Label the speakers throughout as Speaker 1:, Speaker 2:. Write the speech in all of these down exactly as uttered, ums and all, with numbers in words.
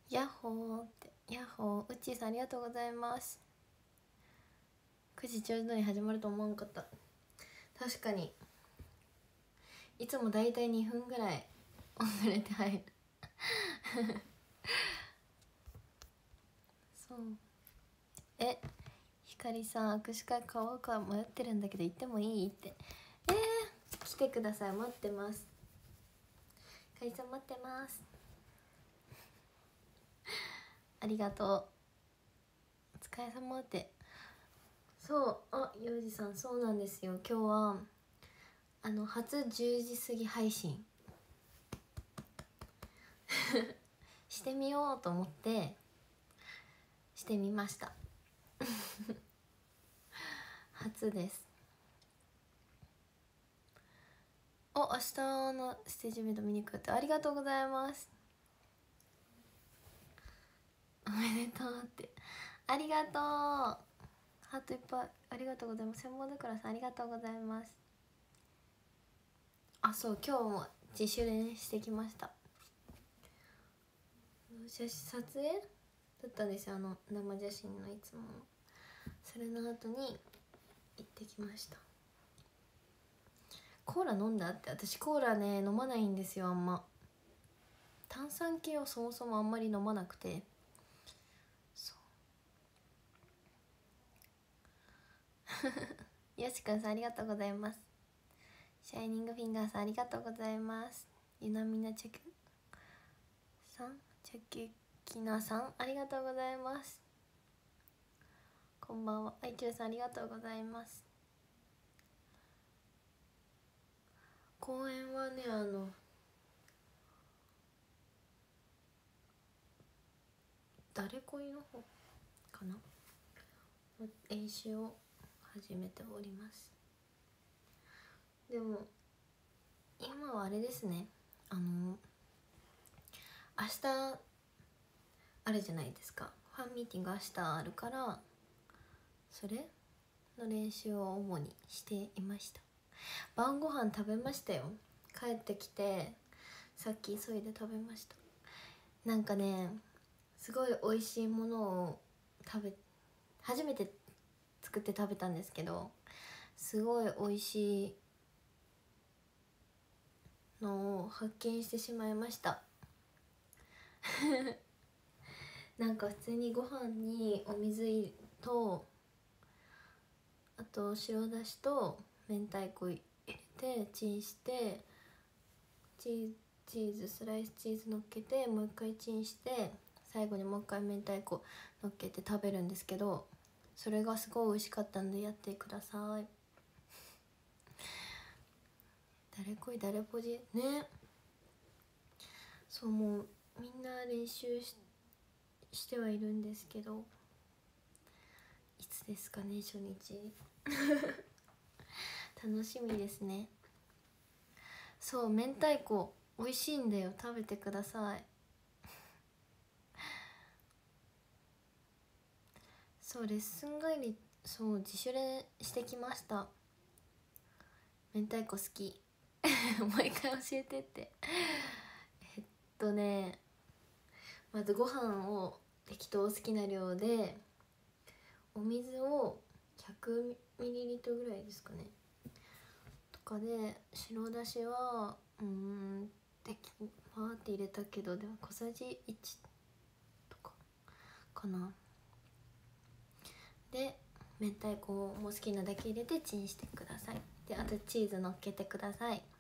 Speaker 1: ヤッホーってヤッホー。うっちーさんありがとうございます。くじちょうどに始まると思わんかった。確かにいつもだいたいにふんぐらい遅れて入るそう。え、ひかりさん握手会買おうか迷ってるんだけど行ってもいいって。えー、来てください、待ってます。ひかりさん待ってます。ありがとう、お疲れ様って。そう、あ、ゆうじさんそうなんですよ。今日はあの初じゅうじ過ぎ配信してみようと思ってしてみました初です。お、明日のステージイベント見に来るってありがとうございます。おめでとうって、ありがとう、ハートいっぱいありがとうございます。専門だからさんありがとうございます。あ、そう、今日も自主練してきました。写真撮影だったんですよ、あの生写真のいつもの。それの後に行ってきました。コーラ飲んだって。私コーラね飲まないんですよ、あんま。炭酸系をそもそもあんまり飲まなくて。そうよしくんさんありがとうございます。シャイニングフィンガーさんありがとうございます。ゆなみなちゃくさん、ちゃききなさんありがとうございます。こんばんは。あいちゅうさんありがとうございます。公演はね、あの誰恋の方かな、練習を始めております。でも今はあれですね、あの明日あるじゃないですか、ファンミーティング明日あるから、それの練習を主にしていました。晩ご飯食べましたよ。帰ってきてさっき急いで食べました。なんかね、すごい美味しいものを食べ初めて作って食べたんですけど、すごい美味しいのを発見してしまいましたなんか普通にご飯にお水とあと白だしと明太子入れてチンして、チーズチーズスライスチーズのっけてもう一回チンして、最後にもう一回明太子のっけて食べるんですけど、それがすごい美味しかったんでやってください。誰恋誰ポジね。そう、もうみんな練習 し, してはいるんですけど、いつですかね初日楽しみですね。そう、明太子美味しいんだよ、食べてくださいそう、レッスン帰り、そう自主練してきました。明太子好きもう一回教えてってえっとね、まずご飯を適当好きな量で、お水を ひゃくミリリットル ぐらいですかねとかで、白だしはうーん適パーって入れたけど、でも小さじいちとかかな。で明太子も好きなだけ入れてチンしてください。であとチーズ乗っけてください。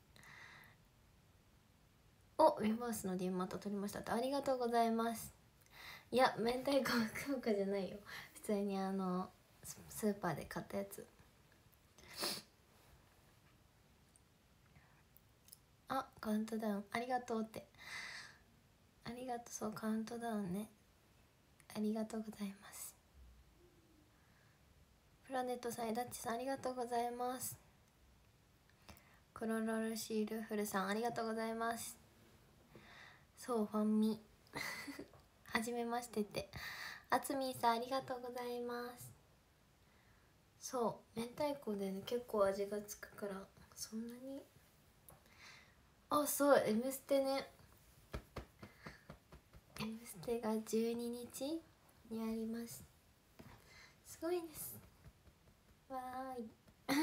Speaker 1: お、リバースの ディーエム また取りましたって、ありがとうございます。いや明太子福岡じゃないよ、普通にあのスーパーで買ったやつ。あ、カウントダウンありがとうって、ありがとう。そう、カウントダウンね、ありがとうございます。プラネットさん、エダッチさんありがとうございます。クロロルシールフルさんありがとうございます。そう、ファンミはじめましてって、あつみんさんありがとうございます。そう明太子でね結構味がつくから、そんなに。あ、そう、「M ステ」ね、 「M ステ」がじゅうににちにあります。すごいです。わーい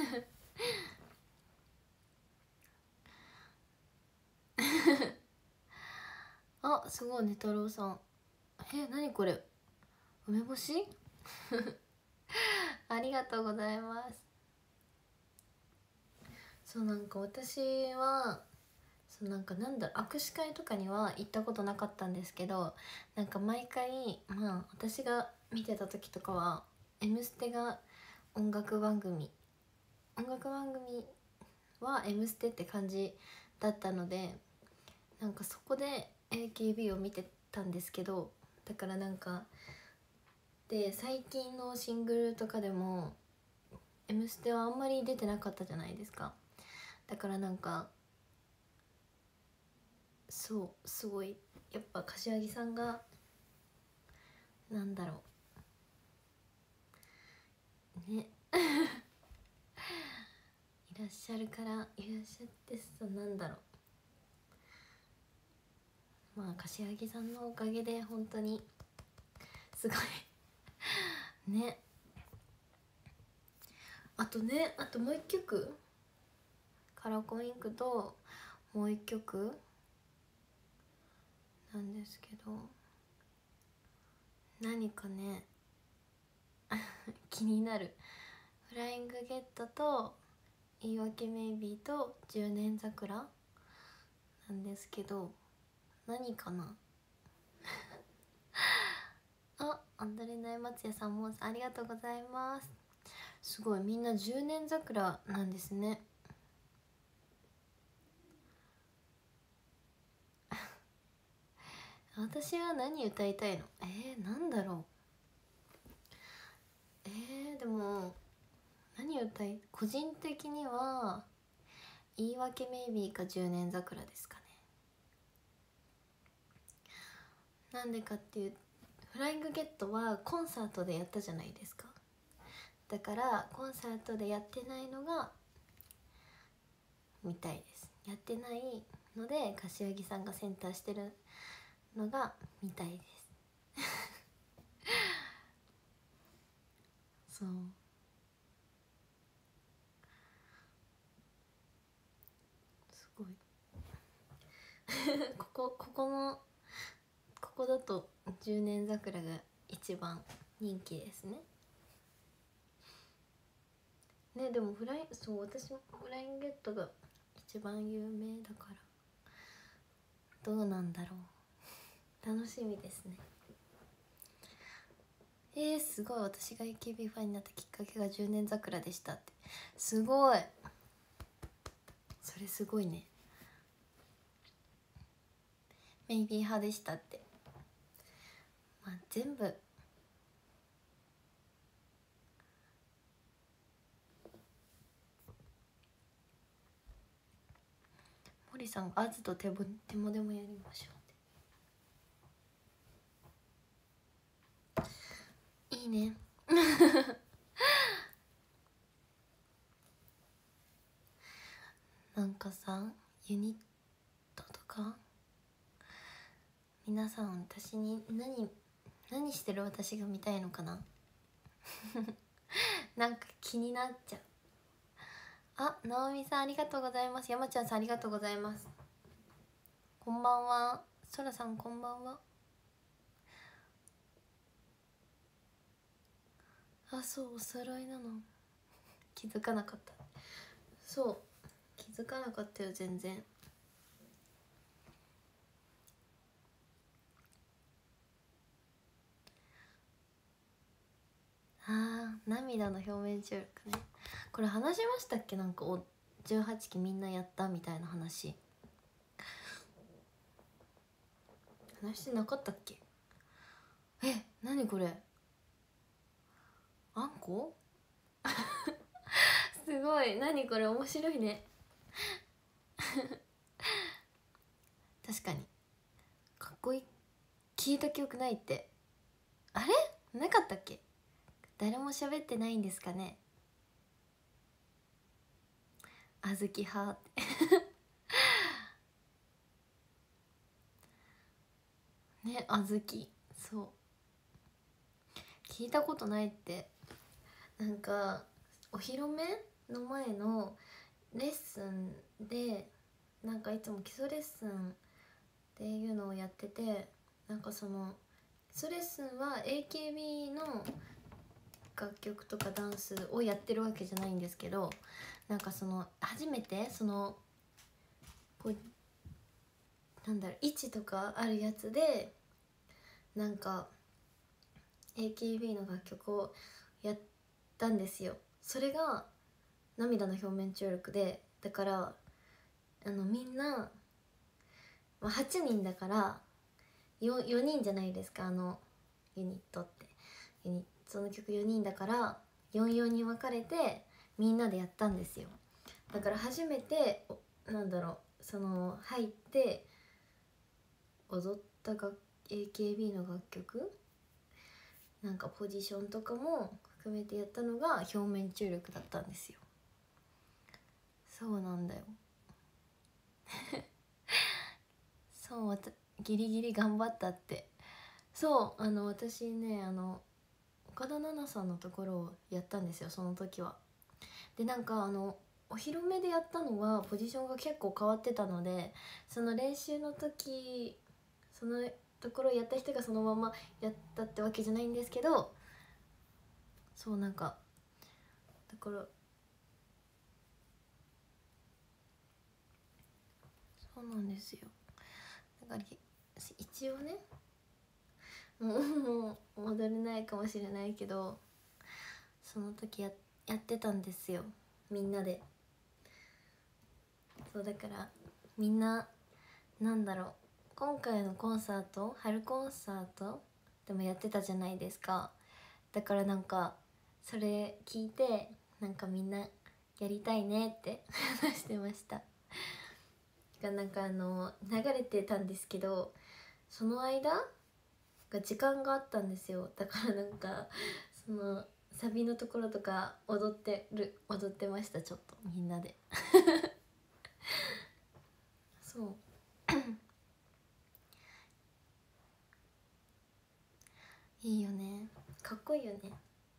Speaker 1: あ、すごいね太郎さん。え、なにこれ、梅干しありがとうございます。そう、なんか私はそう、なんかなんだろう、握手会とかには行ったことなかったんですけど、なんか毎回まあ私が見てた時とかは「M ステ」が音楽番組音楽番組は「M ステ」って感じだったので、なんかそこで エーケービー を見てたんですけど、だからなんかで最近のシングルとかでも「M ステ」はあんまり出てなかったじゃないですか。だからなんかそうすごいやっぱ柏木さんがなんだろうねいらっしゃるからいらっしゃってさ、なんだろう、まあ柏木さんのおかげで本当にすごいね。あとね、あともう一曲カラコンインクともう一曲なんですけど、何かね気になるフライングゲットと言い訳メイビーとじゅうねん桜なんですけど、何かなあ、アンドレナイ松也さんもありがとうございます。すごいみんなじゅうねん桜なんですね私は何歌いたいの？えー、なんだろう。えー、でも何歌い、個人的には言い訳メイビーかじゅうねん桜ですかね。なんでかっていう、フライングゲットはコンサートでやったじゃないですか。だからコンサートでやってないのが見たいです。やってないので柏木さんがセンターしてるのが見たいですそうすごいここここのここだとじゅうねん桜が一番人気ですね。ね、でもフライそう私もフライングゲットが一番有名だからどうなんだろう、楽しみですね。えー、すごい、私が エーケービー ファンになったきっかけがじゅうねん桜でしたって。すごい、それすごいね。メイビー派でしたって。まあ全部森さんが「アズと手も手もでもやりましょう」っていいねなんかさ、ユニットとか皆さん私に何何してる私が見たいのかななんか気になっちゃう。あ、なおみさんありがとうございます。山ちゃんさんありがとうございます。こんばんは。そらさんこんばんは。あ、そうお揃いなの気づかなかった。そう気づかなかったよ全然。あー、涙の表面張力ね。これ話しましたっけ、なんかおじゅうはちきみんなやったみたいな話話してなかったっけ。え、なにこれ、あんこすごい、なにこれ面白いね確かにかっこいい。聞いた記憶ないって。あれなかったっけ。誰も喋ってないんですかね。あずき派ってね、あずき、そう聞いたことないって。なんかお披露目の前のレッスンでなんかいつも基礎レッスンっていうのをやってて、なんかその基礎レッスンは エーケービー の楽曲とかダンスをやってるわけじゃないんですけど、なんかその初めてそのこうなんだろう位置とかあるやつでなんか エーケービー の楽曲をやったんですよ。それが涙の表面張力で、だからあのみんな、まあ、はちにんだから 4, 4人じゃないですか、あのユニットってユニその曲よにんだからよんよんに分かれてみんなでやったんですよ。だから初めてなんだろうその入って踊ったが エーケービー の楽曲なんかポジションとかも含めてやったのが表面張力だったんですよ。そうなんだよそうわたギリギリ頑張ったって。そうあの私ねあの岡田奈々さんのところをやったんですよ、その時は。でなんかあのお披露目でやったのはポジションが結構変わってたので、その練習の時そのところをやった人がそのままやったってわけじゃないんですけど、そうなんかだからそうなんですよ。だから一応ねもうもう戻れないかもしれないけど、その時ややってたんですよみんなで。そうだからみんななんだろう今回のコンサート春コンサートでもやってたじゃないですか。だからなんかそれ聞いてなんかみんなやりたいねって話してました。がなんかあの流れてたんですけど、その間が時間があったんですよ。だからなんかそのサビのところとか踊ってる踊ってました、ちょっとみんなでそういいよね、かっこいいよね。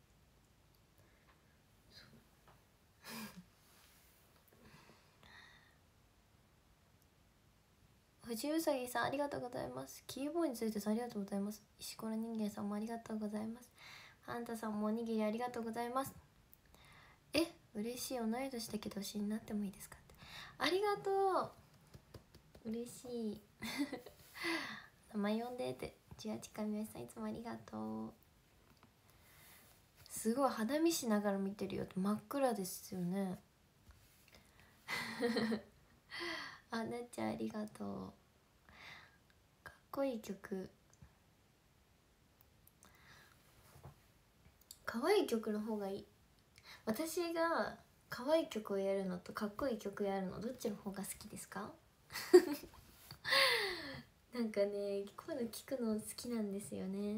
Speaker 1: 藤うさぎさんありがとうございます。キーボーについてさんありがとうございます。石ころ人間さんもありがとうございます。ハンタさんもおにぎりありがとうございます。え嬉しい、同い年だけど推しになってもいいですかって。ありがとう、嬉しい名前呼んでって。ちがちかみよしさんいつもありがとう。すごい肌見しながら見てるよって真っ暗ですよねあなっちゃんありがとう。かっこいい曲、可愛い曲の方がいい。私が可愛い曲をやるのとかっこいい曲やるのどっちの方が好きですかなんかねこういうの聞くの好きなんですよね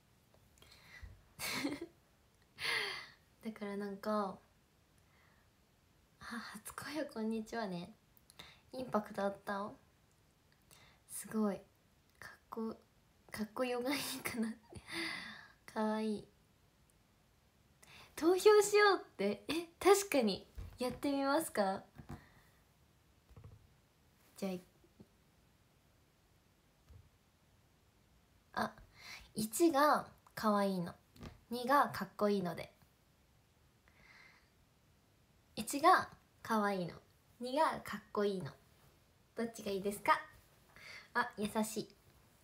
Speaker 1: だからなんか「あ初恋よこんにちは」ねインパクトあった。すごいかっこかっこよがいいかなかわいい。投票しようってえ確かにやってみますか。じゃああいちがかわいいのにがかっこいいので、いちがかわいいのにがかっこいいのどっちがいいですか。あ優しい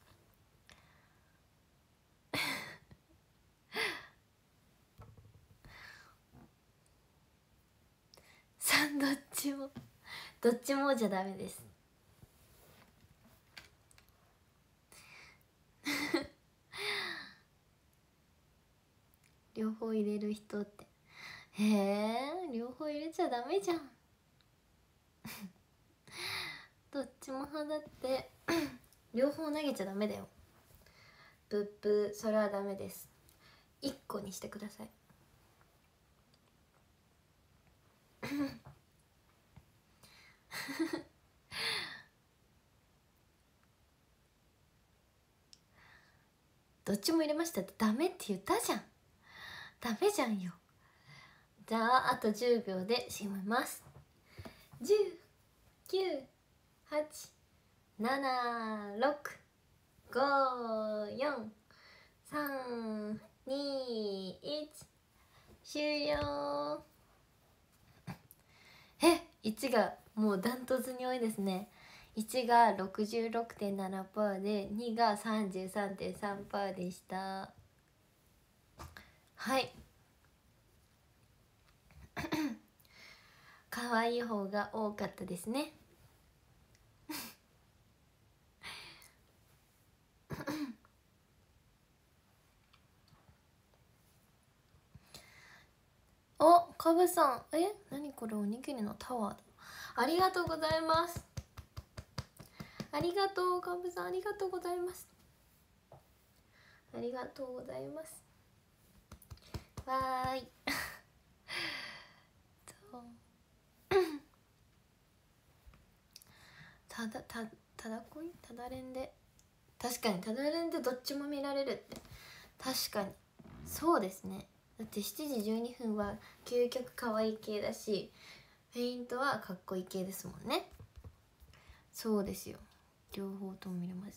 Speaker 1: さんどっちもどっちもじゃダメです両方入れる人ってへえ両方入れちゃダメじゃんどっちも派だって両方投げちゃダメだよ。ブッブそれはダメです。いっこにしてくださいどっちも入れましたってダメって言ったじゃん。ダメじゃんよ。じゃああとじゅうびょうで閉めます。じゅう、きゅう、はち、なな、ろく、ご、よん、さん、に、いち、終了。え、いちがもうダントツに多いですね。いちが ろくじゅうろくてんななパーセント でにが さんじゅうさんてんさんパーセント でした。はい。可愛い方が多かったですね。お、かぶさん、え、何これ、おにぎりのタワーだ。ありがとうございます。ありがとう、かぶさん、ありがとうございます。ありがとうございます。わーい。ただたただこいただれんで、確かにただれんでどっちも見られるって、確かにそうですね。だってしちじじゅうにふんは究極可愛い系だし、フェイントはかっこいい系ですもんね。そうですよ、両方とも見れます。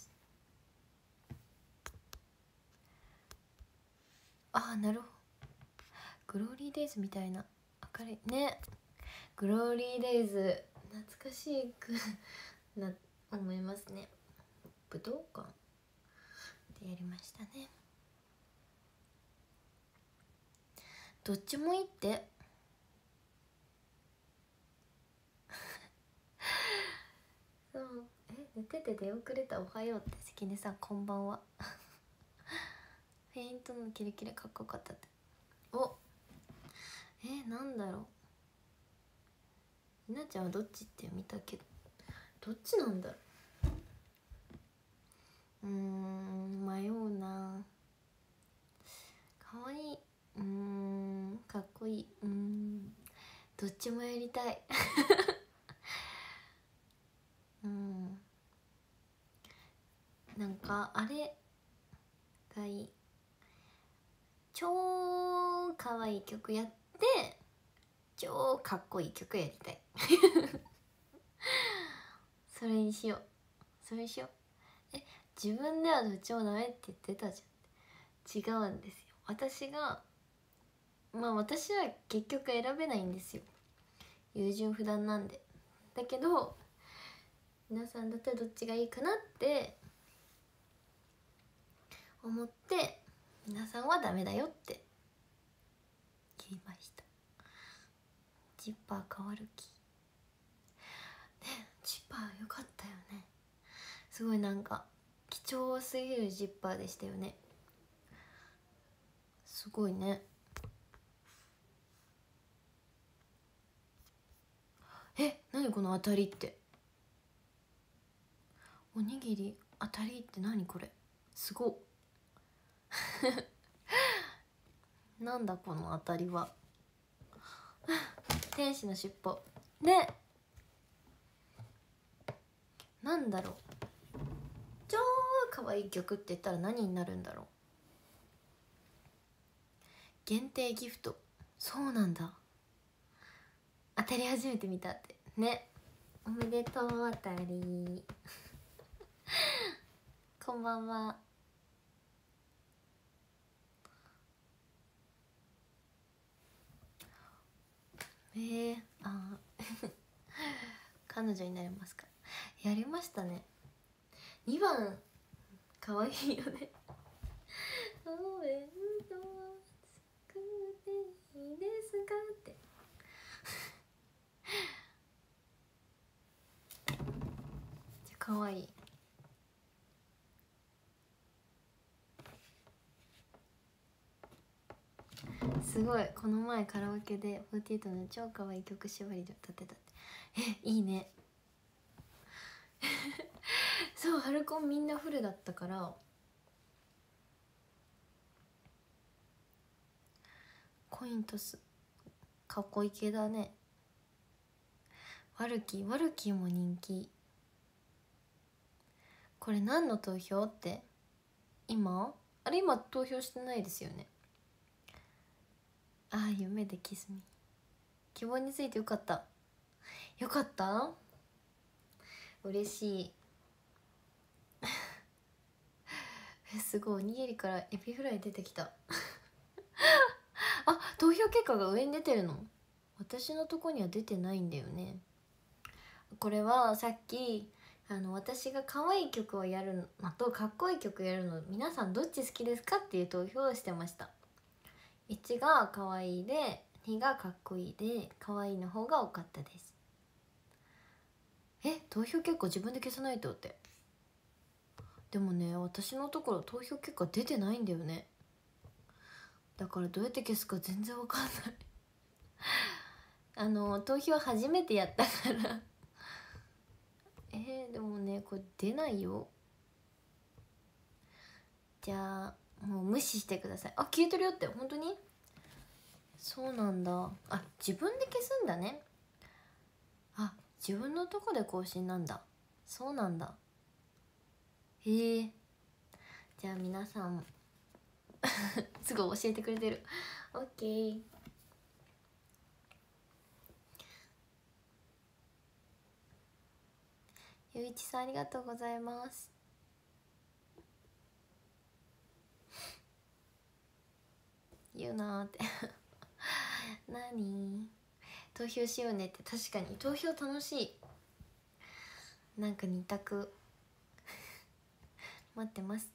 Speaker 1: ああ、なるほど。グローリーデイズみたいな明るいね。グローリーデイズ懐かしくな思いますね。武道館でやりましたね。どっちもいいってそうえ、寝てて出遅れたおはようって関根さんこんばんはフェイントのキレキレかっこよかったって。おえ、なんだろう、ひなちゃんはどっちって見たけど、どっちなんだろう。うーん、迷うな。かわいい、うーん、かっこいい、うーん、どっちもやりたいうん、なんかあれがいい。超かわいい曲やって超かっこいい曲やりたいそれにしよう、それにしよう。え、自分ではどっちもダメって言ってたじゃん。違うんですよ。私がまあ私は結局選べないんですよ、優柔不断なんで。だけど皆さんだったらどっちがいいかなって思って、皆さんはダメだよって言いました。ジッパー変わる気ね。ジッパーよかったよね。すごいなんか貴重すぎるジッパーでしたよね。すごいね。え、何この当たりって、おにぎり当たりって何これ、すごっなんだこの当たりは天使の尻尾ね。なんだろう、超可愛い曲って言ったら何になるんだろう。限定ギフト、そうなんだ。当たり初めて見たってね。おめでとう当たりこんばんは。えー、あ彼女になりますか。やりましたね。にばんかわいいよねお弁当作っていいですかってかわいい。すごい、この前カラオケでフォーティーエイトの超かわいい曲縛りで歌ってたって。え、いいねそう、春コンみんなフルだったからコイントスかっこいい系だね。ワルキーワルキーも人気。これ何の投票って今あれ今投票してないですよね。ああ、夢でキスミ。希望についてよかった。よかった、嬉しい。え、すごい、おにぎりからエビフライ出てきたあ、投票結果が上に出てるの。私のとこには出てないんだよね。これはさっきあの私が可愛い曲をやるのとかっこいい曲やるの、皆さんどっち好きですかっていう投票をしてました。いちが可愛いでにがかっこいいで、可愛いの方が多かったです。え、投票結果自分で消さないとって。でもね、私のところ投票結果出てないんだよね。だからどうやって消すか全然わかんないあの投票初めてやったからえー、でもねこれ出ないよ。じゃあもう無視してください。あ、消えてるよって。本当に？そうなんだ。あ、自分で消すんだね。あ、自分のとこで更新なんだ。そうなんだ。へえ。じゃあ皆さんすぐ教えてくれてる。オッケー。ゆういちさんありがとうございます。言うなーって何投票しようねって。確かに投票楽しい。なんかに択待ってます。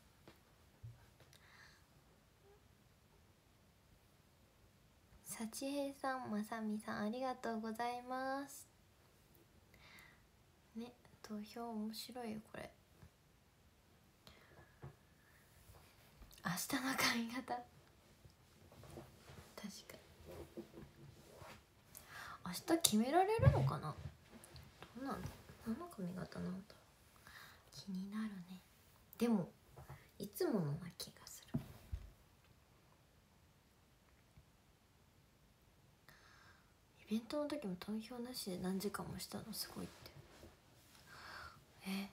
Speaker 1: さちへいさん、まさみさんありがとうございますね。投票面白いよこれ。明日の髪型、確かに明日決められるのかな。どうなんだ、何の髪型なんだろう、気になるね。でもいつものな気がする。イベントの時も投票なしで何時間もしたのすごいって。え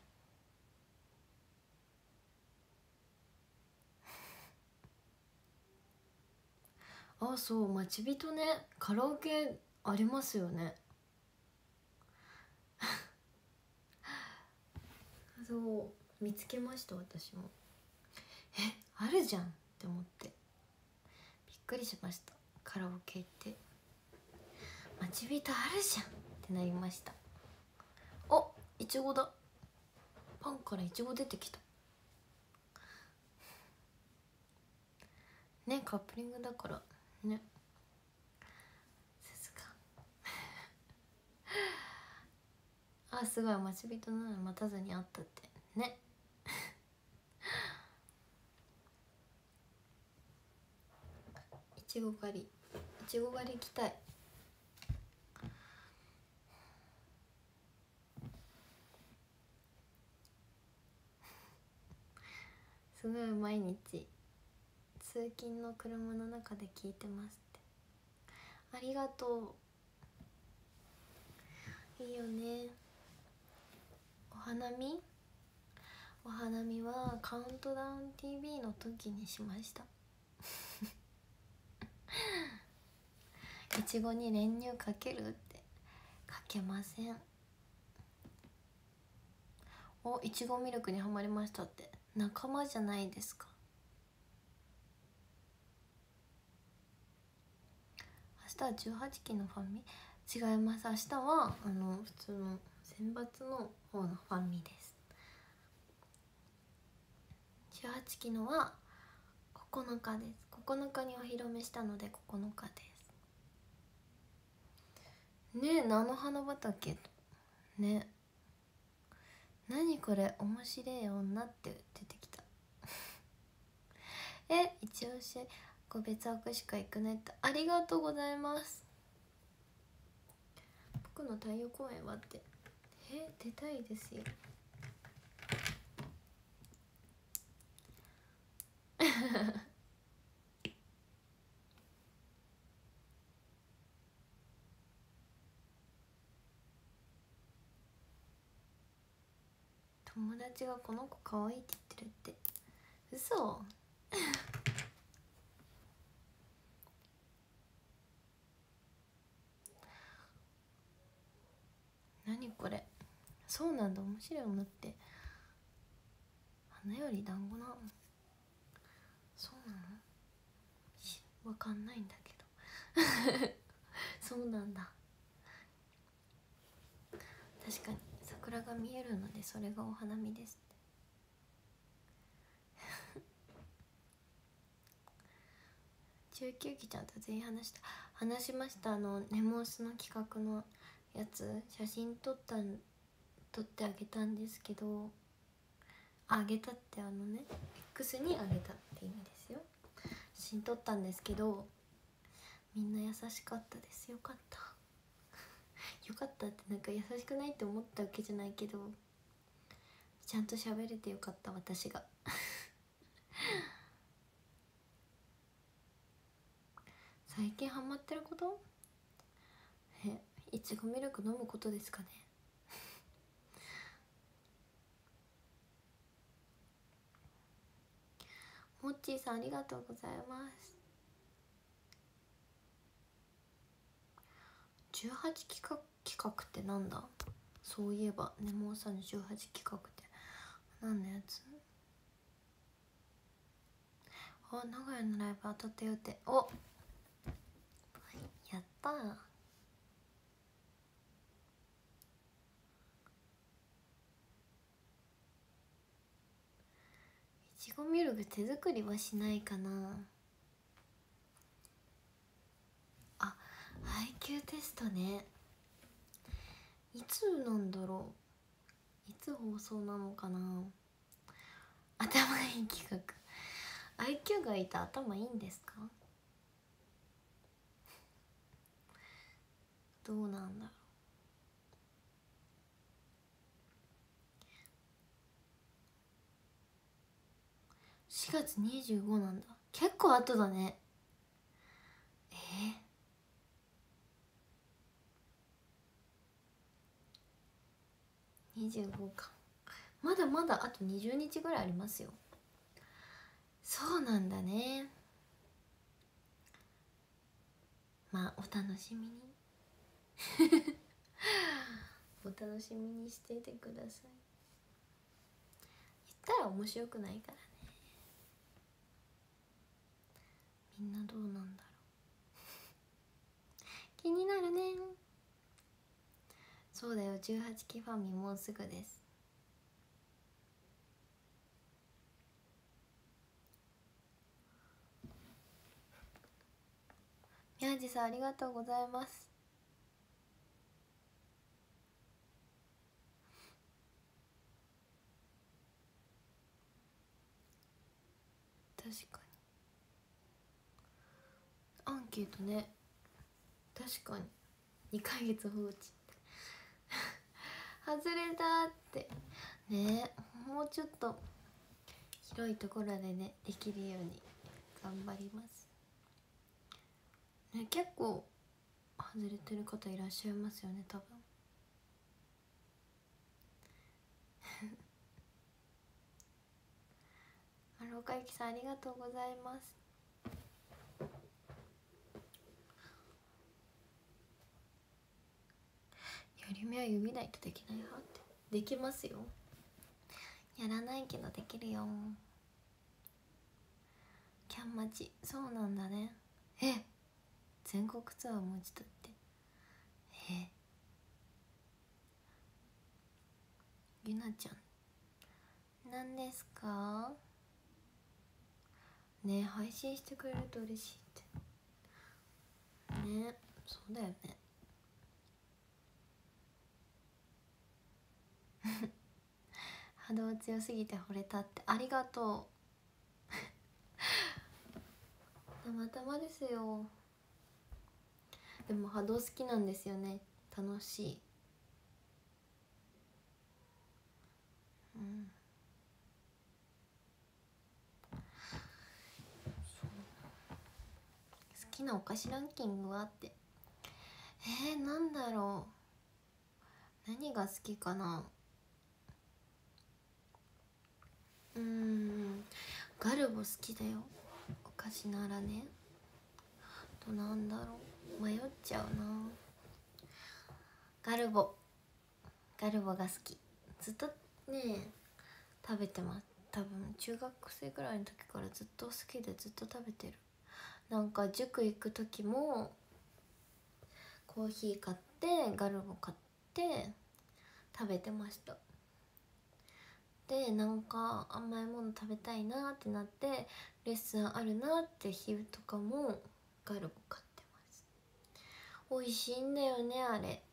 Speaker 1: あ、そう待ち人ね、カラオケありますよねそう見つけました私も。え、あるじゃんって思ってびっくりしました。カラオケ行って待ち人あるじゃんってなりました。お、いちごだ。パンからいちご出てきたね。カップリングだからね。さすがあ、すごい待ち人なのに待たずに会ったってねいちご狩り、いちご狩り行きたい。すごい毎日通勤の車の中で聞いてますって。ありがとう。いいよね。お花見お花見はカウントダウン ティーブイ の時にしましたいちごに練乳かけるって。かけません。お、いちごミルクにはまりましたって。仲間じゃないですか。明日はじゅうはちきのファンミ。違います。明日はあの普通の選抜の方のファンミです。じゅうはちきのはここのかです。ここのかにお披露目したのでここのかですね。え、菜の花畑ね。何これ面白い女って出てきたえ、一押し個別握手会行くねって。ありがとうございます。僕の太陽公演はって。え、出たいですよ友達がこの子可愛いって言ってるって。嘘。 何これ、そうなんだ、面白いものって花より団子なの？そうなの？わかんないんだけどそうなんだ。確かに桜が見えるのでそれがお花見ですって中級機ちゃんと全員話した話しました。あのネモースの企画のやつ写真撮ったん撮ってあげたんですけど、あげたってあのね X にあげたって意味ですよ。写真撮ったんですけどみんな優しかったです。よかったよかったって、なんか優しくないって思ったわけじゃないけど、ちゃんと喋れてよかった私が最近ハマってること、えいちごミルク飲むことですかねモッチーさんありがとうございます。じゅうはち企画企画ってなんだ。そういえばネモーさんのじゅうはち企画って何のやつ。あ、名古屋のライブ当たったよって。お、やったー。いちごミルク手作りはしないかなあ。配給テストね、いつなんだろう、いつ放送なのかな。頭いい企画、 アイキュー がいた頭いいんですか。どうなんだろう。しがつにじゅうごなんだ、結構後だね。えー、にじゅうごか、まだまだあとにじゅうにちぐらいありますよ。そうなんだね。まあお楽しみにお楽しみにしていてください。言ったら面白くないからね。みんなどうなんだろう気になるね。そうだよ、じゅうはちきファミもうすぐです。宮地さんありがとうございます。確かにアンケートね、確かににかげつ放置外れたってね。もうちょっと広いところでねできるように頑張りますね。結構外れてる方いらっしゃいますよね多分丸岡ゆきさんありがとうございます。やり目は指ないとできない派って、できますよ。やらないけどできるよ。キャンマチ、そうなんだね。え、全国ツアーもう一度って。え、ゆなちゃんなんですかね。配信してくれると嬉しいってね。そうだよね波動強すぎて惚れたって、ありがとうたまたまですよ。でも波動好きなんですよね、楽しい。うん、好きなお菓子ランキングはって、えー、なんだろう、何が好きかな。うーん、 ガルボ好きだよ、お菓子ならね。となんだろう、迷っちゃうな。ガルボガルボが好き、ずっとね食べてます。多分中学生ぐらいの時からずっと好きでずっと食べてる。なんか塾行く時もコーヒー買ってガルボ買って食べてました。でなんか甘いもの食べたいなってなってレッスンあるなって日とかもガルボ買ってます。美味しいんだよねあれ。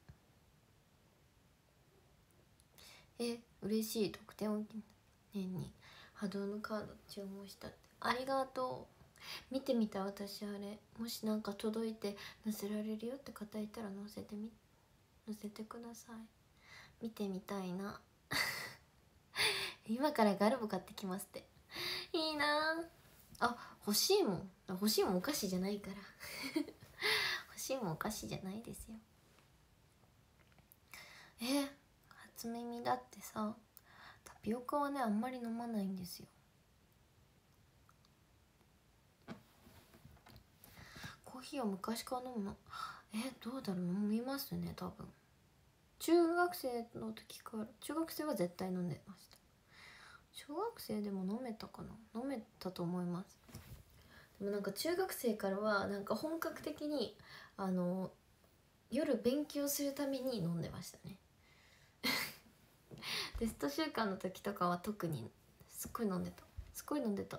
Speaker 1: え嬉しい、特典を年に波動のカード注文したって、ありがとう。見てみた私あれ、もしなんか届いて載せられるよって方いたら載せてみ載せてください。見てみたいな今からガルボ買ってきますって、いいなあ。欲しいもん、欲しいもんお菓子じゃないから欲しいもんお菓子じゃないですよ。え初耳だってさ、タピオカはねあんまり飲まないんですよ。コーヒーは昔から飲むの。えどうだろう、飲みますね多分。中学生の時から、中学生は絶対飲んでました。小学生でも飲めたかな、飲めたと思います。でもなんか中学生からはなんか本格的にあの夜勉強するために飲んでましたねテスト週間の時とかは特にすっごい飲んでた、すっごい飲んでた、うん、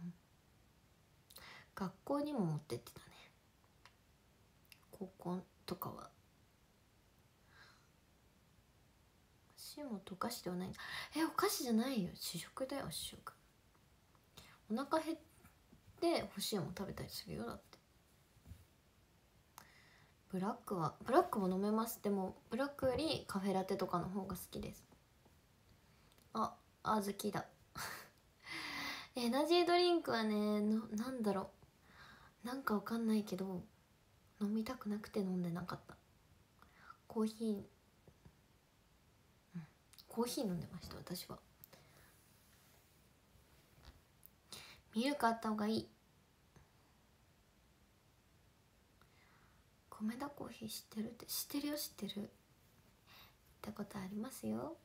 Speaker 1: 学校にも持ってってたね、高校とかは。シモとお菓子ではない。えお菓子じゃないよ、主食だよ主食。お腹減って欲しいもん食べたりするよだって。ブラックはブラックも飲めます。でもブラックよりカフェラテとかの方が好きです。ああずきだエナジードリンクはねのなんだろう、なんかわかんないけど飲みたくなくて飲んでなかった。コーヒー、うん、コーヒー飲んでました私は。ミルクあった方がいい。米田コーヒー知ってるって、知ってるよ知ってる、行ったことありますよ。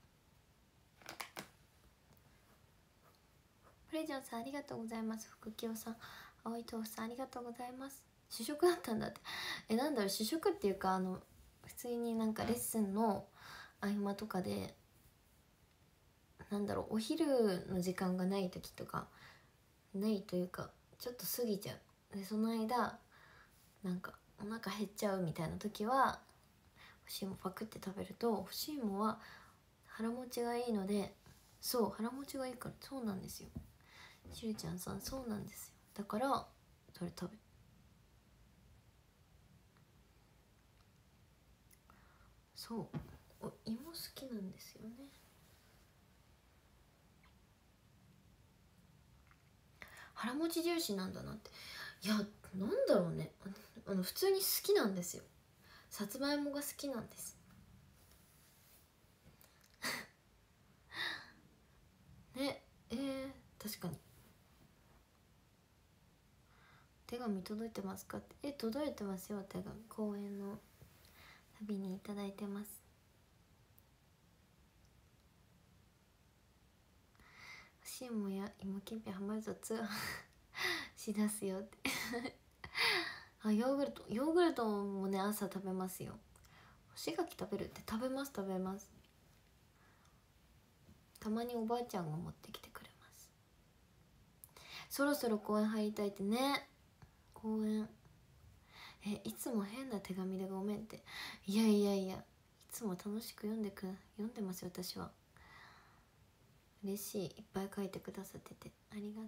Speaker 1: プレジョンさんありがとうございます。福清さん、青い豆腐さんありがとうございます。主食だったんだって。えなんだろう、主食っていうかあの普通になんかレッスンの合間とかでなんだろう、お昼の時間がない時とかないというかちょっと過ぎちゃうで、その間なんかお腹減っちゃうみたいな時は干し芋パクって食べると、干し芋は腹持ちがいいので、そう腹持ちがいいから、そうなんですよ。しるちゃんさんそうなんですよ、だからそれ食べそうお芋好きなんですよね。腹持ち重視なんだなって。いやなんだろうね、あの普通に好きなんですよ。さつまいもが好きなんですね。えー、確かに。手紙届いてますかって。え届いてますよ、手紙。公演の旅にいただいてます。欲しいもんや芋きんぴはまると通販しだすよってあヨーグルト、ヨーグルトもね朝食べますよ。干し柿食べるって、食べます食べます。たまにおばあちゃんが持ってきてくれます。そろそろ公園入りたいってね。公園えいつも変な手紙でごめんって。いやいやいや、いつも楽しく読んでく読んでますよ私は。嬉しい、いっぱい書いてくださっててありがとうございます。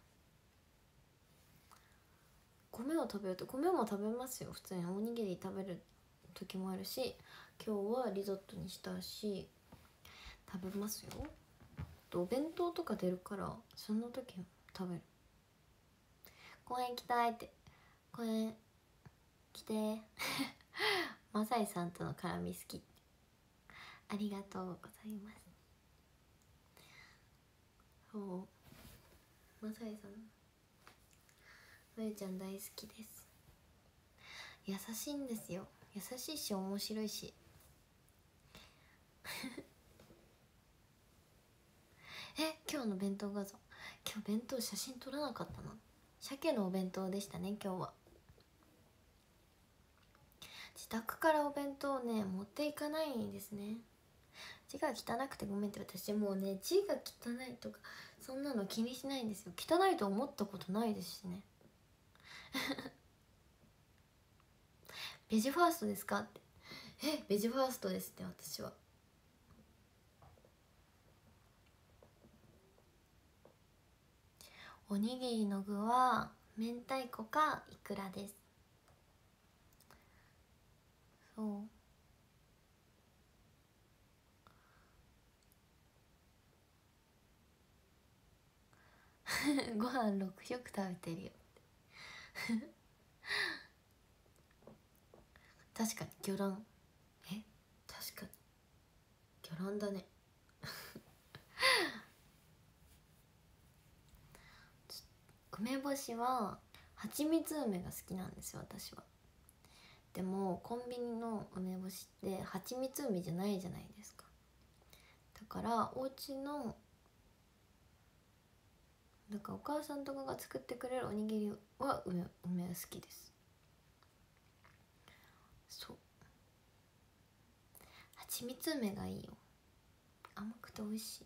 Speaker 1: 米を食べると、米も食べますよ普通に。おにぎり食べる時もあるし、今日はリゾットにしたし食べますよ。お弁当とか出るからその時食べる。公園行きたいって、公園来てマサイさんとの絡み好きって、ありがとうございます。そうまさえさん、まゆちゃん大好きです。優しいんですよ。優しいし面白いしえ、今日の弁当画像、今日弁当写真撮らなかったな。鮭のお弁当でしたね今日は。自宅からお弁当をね持っていかないんですね。字が汚くてごめんって。私もうね字が汚いとかそんなの気にしないんですよ。汚いと思ったことないですしねベジファーストですかって。え、ベジファーストですって私は。おにぎりの具は明太子かいくらです。そうご飯ろく食食べてるよ確かに魚卵。え、確かに魚卵だね梅干しは蜂蜜梅が好きなんですよ私は。でもコンビニの梅干しって蜂蜜梅じゃないじゃないですか。だからお家のだからお母さんとかが作ってくれるおにぎりは梅梅が好きです。そう、蜂蜜梅がいいよ。甘くて美味しい。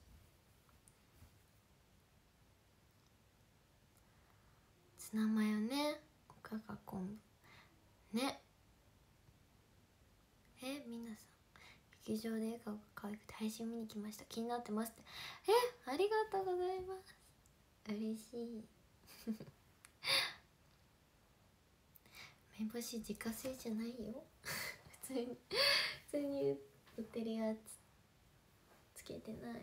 Speaker 1: ツナマヨね、おかか昆布ね。え、皆さん劇場で笑顔が可愛くて配信見に来ました、気になってますって。え、ありがとうございます、嬉しい梅干し自家製じゃないよ普通に普通に売ってるやつつけてない。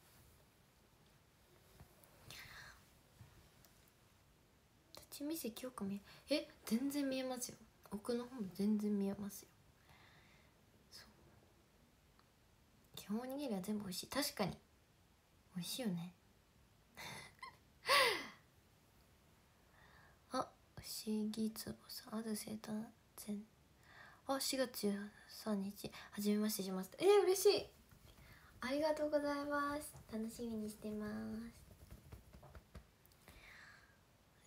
Speaker 1: 立ち見席よく見ええ、全然見えますよ。奥の方も全然見えますよ。そう、基本おにぎりは全部美味しい。確かに美味しいよねあ、不思議つぼさん、ある生誕前あ、しがつじゅうさんにちはじめましてしました。えー、嬉しい、ありがとうございます、楽しみにしてます。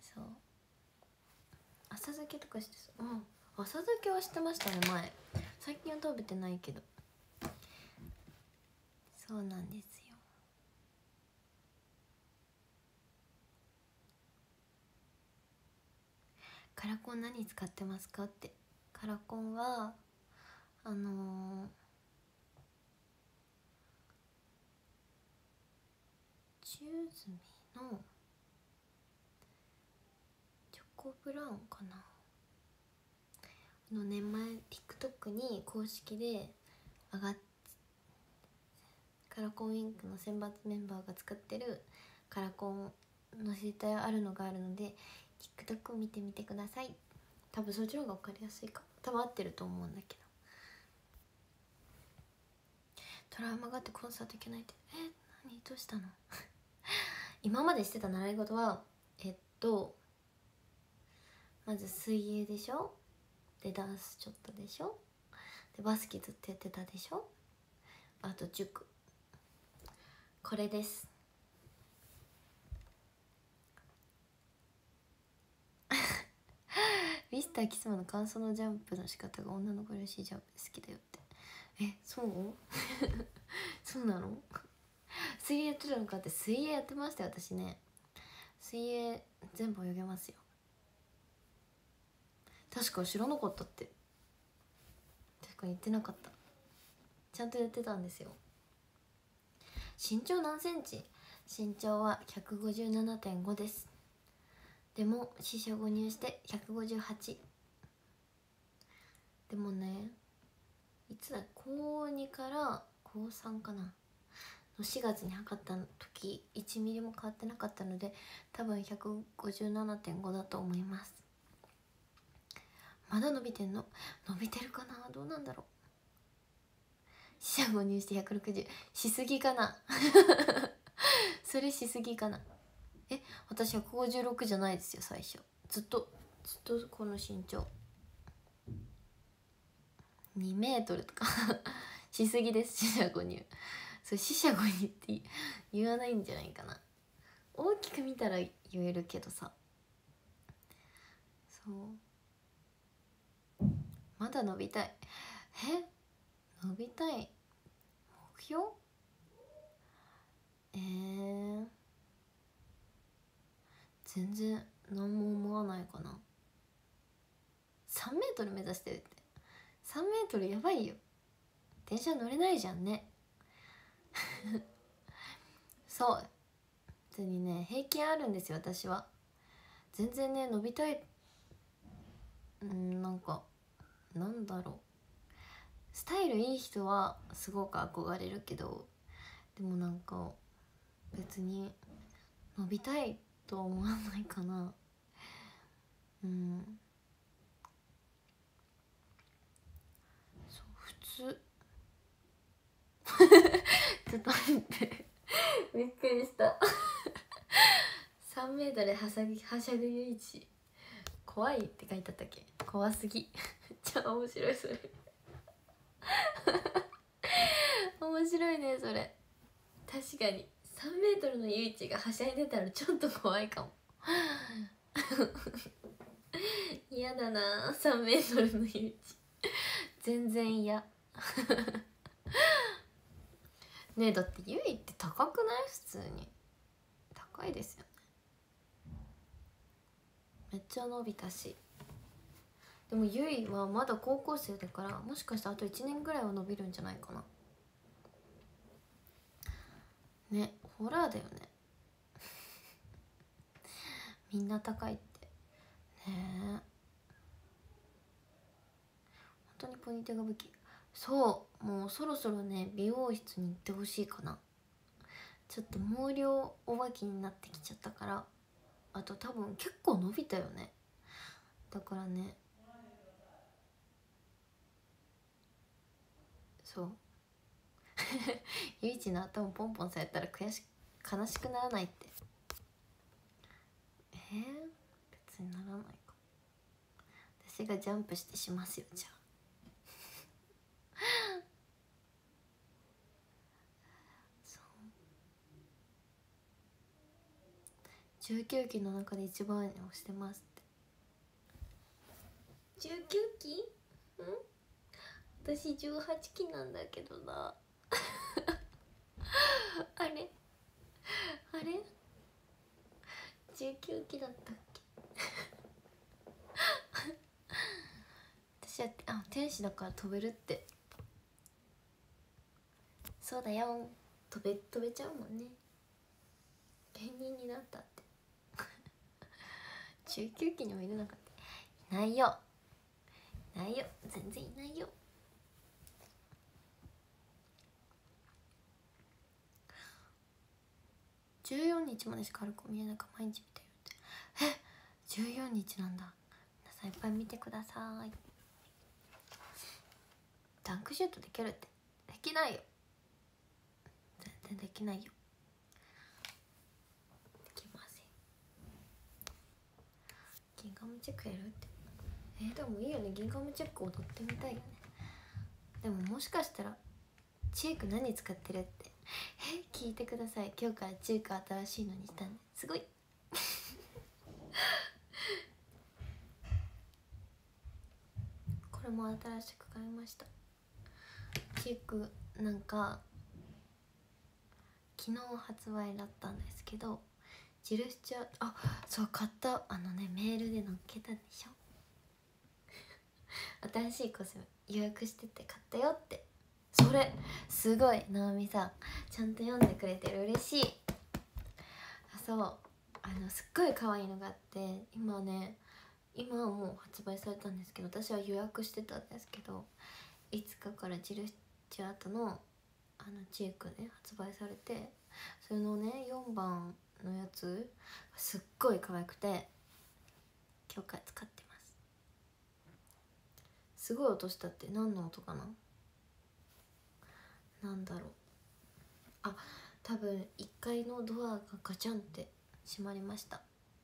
Speaker 1: そう、浅漬けとかしてそう。うん、浅漬けはしてましたね前。最近は食べてないけど。そうなんですよ。カラコン何使ってますかって。カラコンはあのー、チューズミのチョコブラウンかなのね、前 TikTok に公式で上がっカラコンウィンクの選抜メンバーが使ってるカラコンの載せてあるのがあるので TikTok を見てみてください。多分そっちの方が分かりやすいかも。多分合ってると思うんだけど。トラウマがあってコンサート行けないって。え、何どうしたの今までしてた習い事はえっとまず水泳でしょ、でダンスちょっとでしょ、でバスケずっとやってたでしょ、あと塾、これですミスターキスマの感想のジャンプの仕方が女の子らしいジャンプで好きだよって。え、そうそうなの水泳やってるのかって。水泳やってましたよ私ね。水泳全部泳げますよ。確か知らなかったって。確か言ってなかった。ちゃんとやってたんですよ。身長何センチ？身長は ひゃくごじゅうななてんご です。でも四捨五入してひゃくごじゅうはち。でもね、いつだ、こうにからこうさんかなのしがつに測った時いちミリも変わってなかったので、多分 ひゃくごじゅうななてんご だと思います。まだ伸びてんの？伸びてるかな、どうなんだろう。四捨五入してひゃくろくじゅうしすぎかなそれしすぎかな。 え私ひゃくごじゅうろくじゃないですよ最初。ずっとずっとこの身長にメートルとかしすぎです。四捨五入それ四捨五入って言わないんじゃないかな。大きく見たら言えるけどさ、そうまだ伸びたい。え伸びたい目標えー、全然何も思わないかな。さんメートル目指してるって。さんメートルやばいよ。電車乗れないじゃんねそう別にね平均あるんですよ私は。全然ね伸びたい、うんなんかなんだろう、スタイルいい人はすごく憧れるけど、でもなんか別に伸びたいとは思わないかな。うんそう普通ちょっと待ってびっくりしたさんメートルはしゃぎはしゃぐゆいち怖いって書いてあったっけ。怖すぎじゃあ面白いそれ面白いねそれ。確かにさんメートルのゆいちがはしゃいでたらちょっと怖いかも嫌だなさんメートルのゆいち全然嫌ねえだってゆいって高くない？普通に高いですよね。めっちゃ伸びたし、でもゆいはまだ高校生だからもしかしたらあといちねんぐらいは伸びるんじゃないかな。ねホラーだよねみんな高いってねえ。本当にポニテが武器。そうもうそろそろね美容室に行ってほしいかな。ちょっと毛量お化けになってきちゃったから。あと多分結構伸びたよね。だからねそうゆいちの頭ポンポンされたら悔し悲しくならないって。えー、別にならないか。私がジャンプしてしますよじゃあそうじゅうきゅうきの中で一番をしてますって。じゅうきゅうき？ん私じゅうはちきなんだけどなあれあれじゅうきゅうきだったっけ私はあ天使だから飛べるって。そうだよ飛べ飛べちゃうもんね。芸人になったってじゅうきゅうきにもいるのかって。いないよいないよ全然いないよ。じゅうよっかまでしか歩く見えないから毎日見てるって。えじゅうよっかなんだ。皆さんいっぱい見てください。ダンクシュートできるってできないよ。全然できないよ。できません。ギンガムチェックやるって。えー、でもいいよねギンガムチェック踊ってみたいよね。でももしかしたらチーク何使ってるってえ聞いてください。今日からチーク新しいのにしたんですごいこれも新しく買いました。チークなんか昨日発売だったんですけど、ジルスチャーあそう買ったあのねメールで載っけたでしょ新しいコスメ予約してて買ったよって。それすごい直美さんちゃんと読んでくれてる嬉しい。あそうあのすっごい可愛いのがあって今ね今はもう発売されたんですけど私は予約してたんですけどいつかからジルスチャートのあのチークね発売されてそれのねよんばんのやつすっごい可愛くて今日から使ってます。すごい音したって何の音かな。なんだろうあ多分いっかいのドアがガチャンって閉まりました。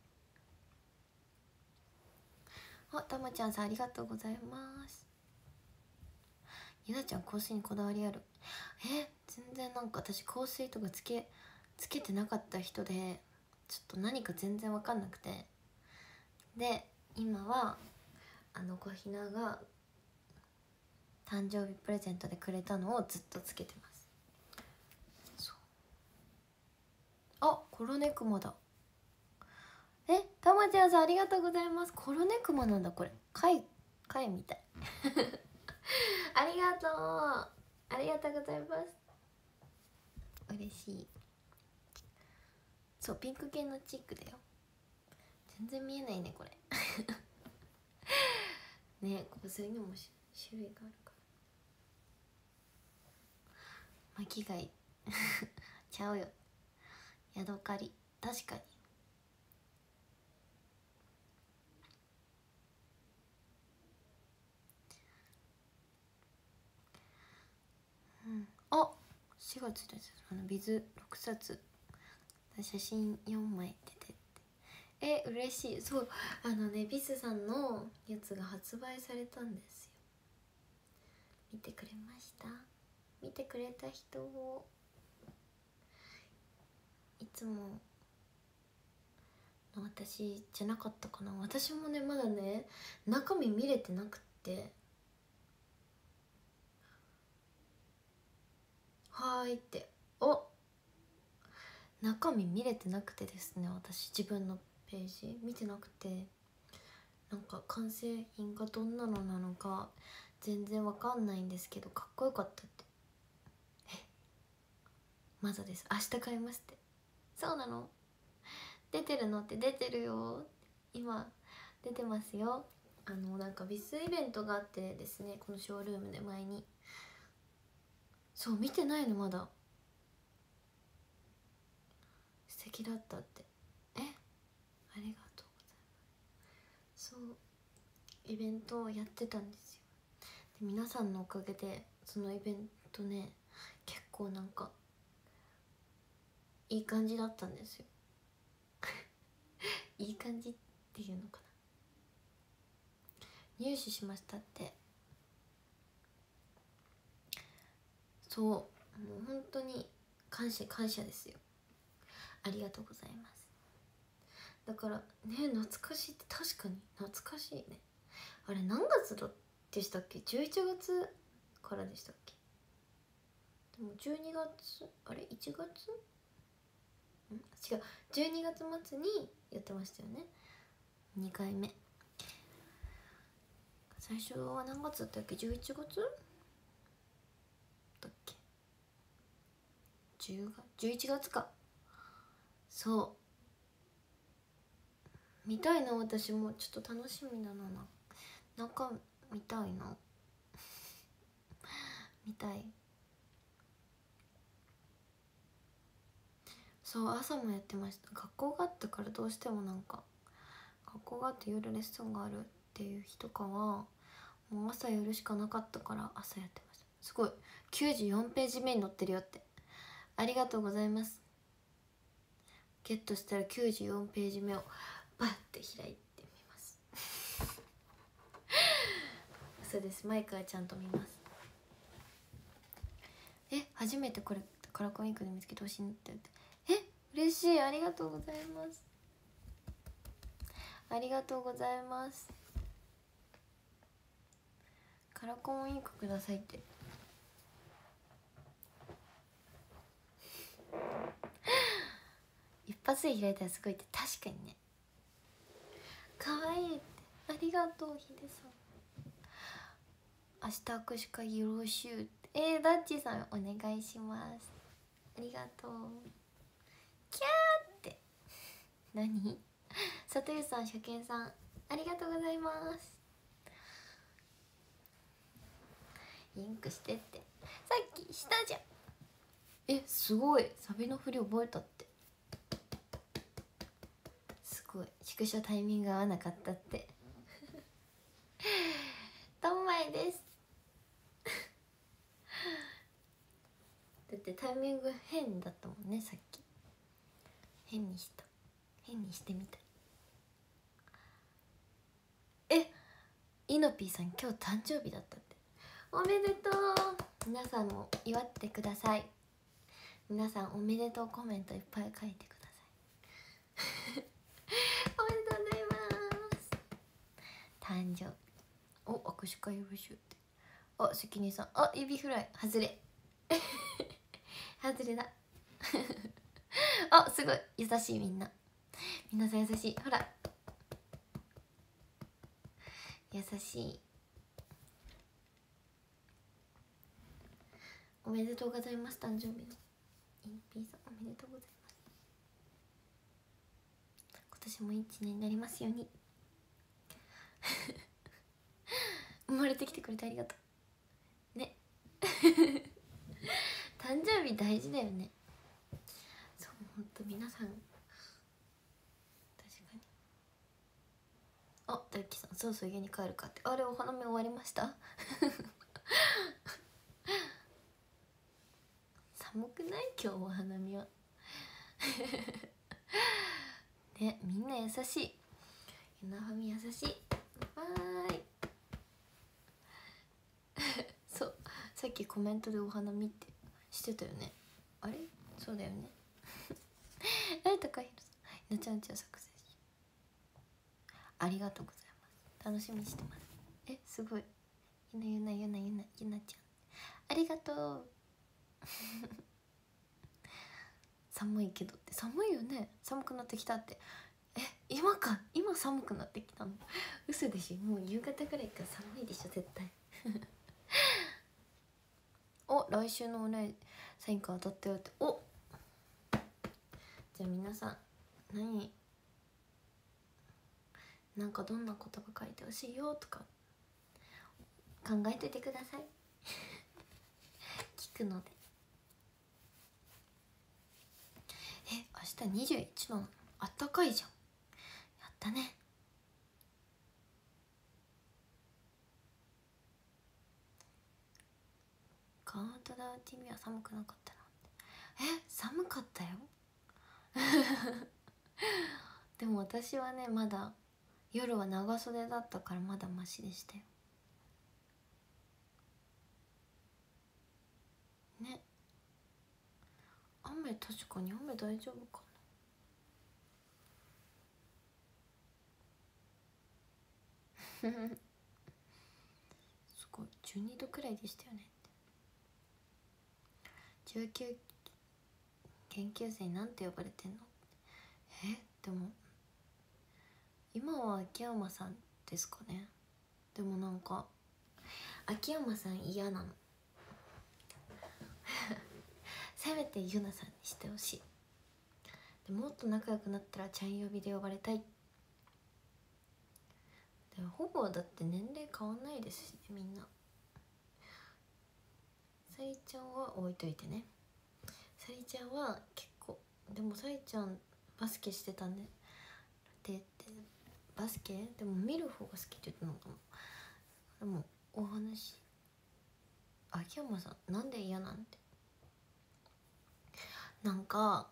Speaker 1: あ、たまちゃんさんありがとうございます。ゆなちゃん香水にこだわりある？え、全然なんか私香水とかつけつけてなかった人で、ちょっと何か全然分かんなくて、で今はあの小ひなが誕生日プレゼントでくれたのをずっとつけてます。そう、あ、コロネクマだ。え、たまちゃんさんありがとうございます。コロネクマなんだこれ。貝貝みたいありがとう、ありがとうございます。嬉しい。そう、ピンク系のチックだよ。全然見えないねこれね、こうそういうのも種類があるから巻き貝ちゃうよ、ヤドカリ。確かに。うん、あ、しがつです。あのビズろくさつ写真よんまい出てって、え、嬉しい。そう、あのね、ビスさんのやつが発売されたんですよ。見てくれました？見てくれた人をいつもの私じゃなかったかな。私もねまだね中身見れてなくって、はーいって、お、中身見れてなくてですね、私自分のページ見てなくて、なんか完成品がどんなのなのか全然わかんないんですけど、かっこよかったって。え、まだです、明日買いますって。そうなの？出てるの？って出てるよ、今出てますよ。あのなんかビスイベントがあってですね、このショールームで前に。そう、見てないのまだ。素敵だったって。え、ありがとうございます。そう、イベントをやってたんですよ。で皆さんのおかげでそのイベントね、結構なんかいい感じだったんですよいい感じっていうのかな、入手しましたって。そう、もう本当に感謝感謝ですよ。ありがとうございます。だからね、懐かしいって、確かに懐かしいね。あれ何月だでしたっけ？じゅういちがつからでしたっけ？でもじゅうにがつ、あれいちがつ？ん違う、じゅうにがつ末にやってましたよね、にかいめ。最初は何月だったっけ？ じゅういちがつだっけ？じゅうがつ、じゅういちがつか。そう、見たいな。私もちょっと楽しみだな。中見たいな見たい。そう、朝もやってました。学校があったからどうしてもなんか、学校があって夜レッスンがあるっていう日とかはもう朝やるしかなかったから朝やってました。すごい、きゅうじゅうよんページ目に載ってるよって。ありがとうございます。ゲットしたらきゅうじゅうよんページ目をバッて開いてみますそうです、マイクはちゃんと見ます。え、初めてこれカラコンインクで見つけてほしいって言って、え、嬉しい、ありがとうございます。ありがとうございます。カラコンインクくださいって一発で開いたらすごいって。確かにね、かわいいって。ありがとうヒデさん。明日握手会よろしゅうって。えー、ダッチさんお願いします。ありがとう。キャーって何里湯さん、初見さんありがとうございます。インクしてって、さっきしたじゃん。え、すごい、サビの振り覚えたって。すごい、宿舎タイミング合わなかったってドンマイですだってタイミング変だったもんね、さっき変にした。 変にしてみたい。え、イノピーさん今日誕生日だったって。おめでとう。皆さんも祝ってください。皆さんおめでとうコメントいっぱい書いてくださいおめでとうございます。誕生日、お、握手会よろしゅうって。あ、関根さん、あ、エビフライ外れ外れだあ、すごい優しい。みんな皆さん優しい。ほら優しい。おめでとうございます。誕生日のインピーさん、おめでとうございます。今年もいちねんになりますように生まれてきてくれてありがとうね誕生日大事だよね。そう、ほんと皆さん、確かに。あ、大輝さん、そろそろ家に帰るかって。あれ、お花見終わりました寒くない今日お花見はね、みんな優しい。ゆなファミ優しい。わーいそうさっきコメントでお花見ってしてたよね。あれ、そうだよねあれ、高弘さん、なちゃんちゃ作成しありがとうございます。楽しみにしてます。え、すごい。ゆなゆなゆなゆなゆなちゃんありがとう寒いけどって。寒いよね。寒くなってきたって。え、今か。今寒くなってきたの嘘でしょ。もう夕方ぐらいから寒いでしょ絶対お、来週のオンラインサイン会当たったよって。お、じゃあ皆さん何なんかどんな言葉書いてほしいよとか考えててください聞くので。え、明日にじゅういちどなの。あったかいじゃん。やったね。カウントダウン ティーブイ は寒くなかったな。え、寒かったよでも私はね、まだ夜は長袖だったからまだマシでしたよね。雨、確かに雨大丈夫かなすごい、じゅうにどくらいでしたよねって。中級研究生なんて呼ばれてんの。え、でも今は秋山さんですかね。でもなんか秋山さん嫌なのせめてゆなさんにしてほしい。でもっと仲良くなったらちゃん呼びで呼ばれたい。でもほぼだって年齢変わんないですしね、みんな。さりちゃんは置いといてね。さりちゃんは結構、でもさりちゃんバスケしてたんでででバスケでも見る方が好きって言ってたのかも。でもお話、秋山さんなんで嫌なんて。なんか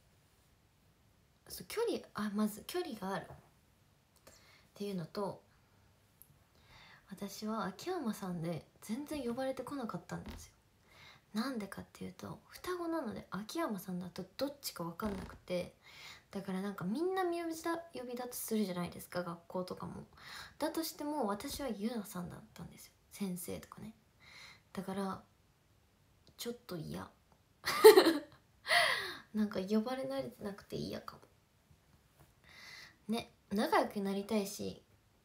Speaker 1: そう距離、あ、まず距離があるっていうのと、私は秋山さんで全然呼ばれてこなかったんですよ。なんでかっていうと、双子なので秋山さんだとどっちか分かんなくて、だからなんかみんな呼びだ呼びだとするじゃないですか、学校とかも。だとしても私はゆなさんだったんですよ、先生とかね。だからちょっと嫌なんか呼ばれ慣れてなくて嫌かもね。仲良くなりたいし、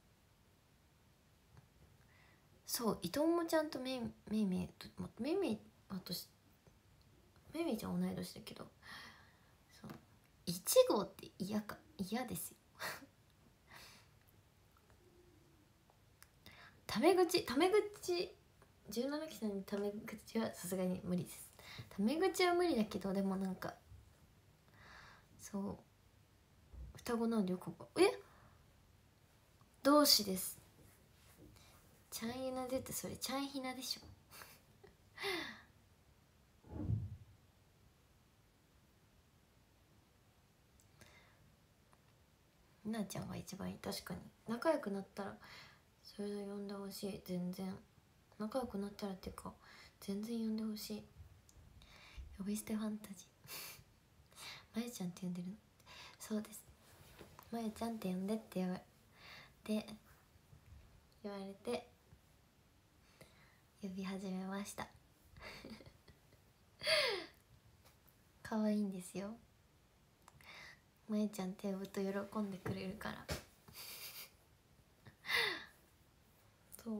Speaker 1: そう、伊藤もちゃんとめいめいめいとめいめいあとしめいめいちゃん同い年だけど、そういち号って嫌か、嫌ですよタメ口、タメ口じゅうななきさんにタメ口はさすがに無理です。タメ口は無理だけど、でもなんかそう双子なんでよくば、え同志です。ちゃんゆなでってそれちゃんひなでしょみなちゃんが一番いい。確かに仲良くなったらそれで呼んでほしい。全然仲良くなったらっていうか全然呼んでほしい。呼び捨てファンタジーまゆちゃんって呼んでるの。そうです、まゆちゃんって呼んでって言われて言われて呼び始めました可愛いんですよ。まゆちゃんって呼ぶと喜んでくれるからそう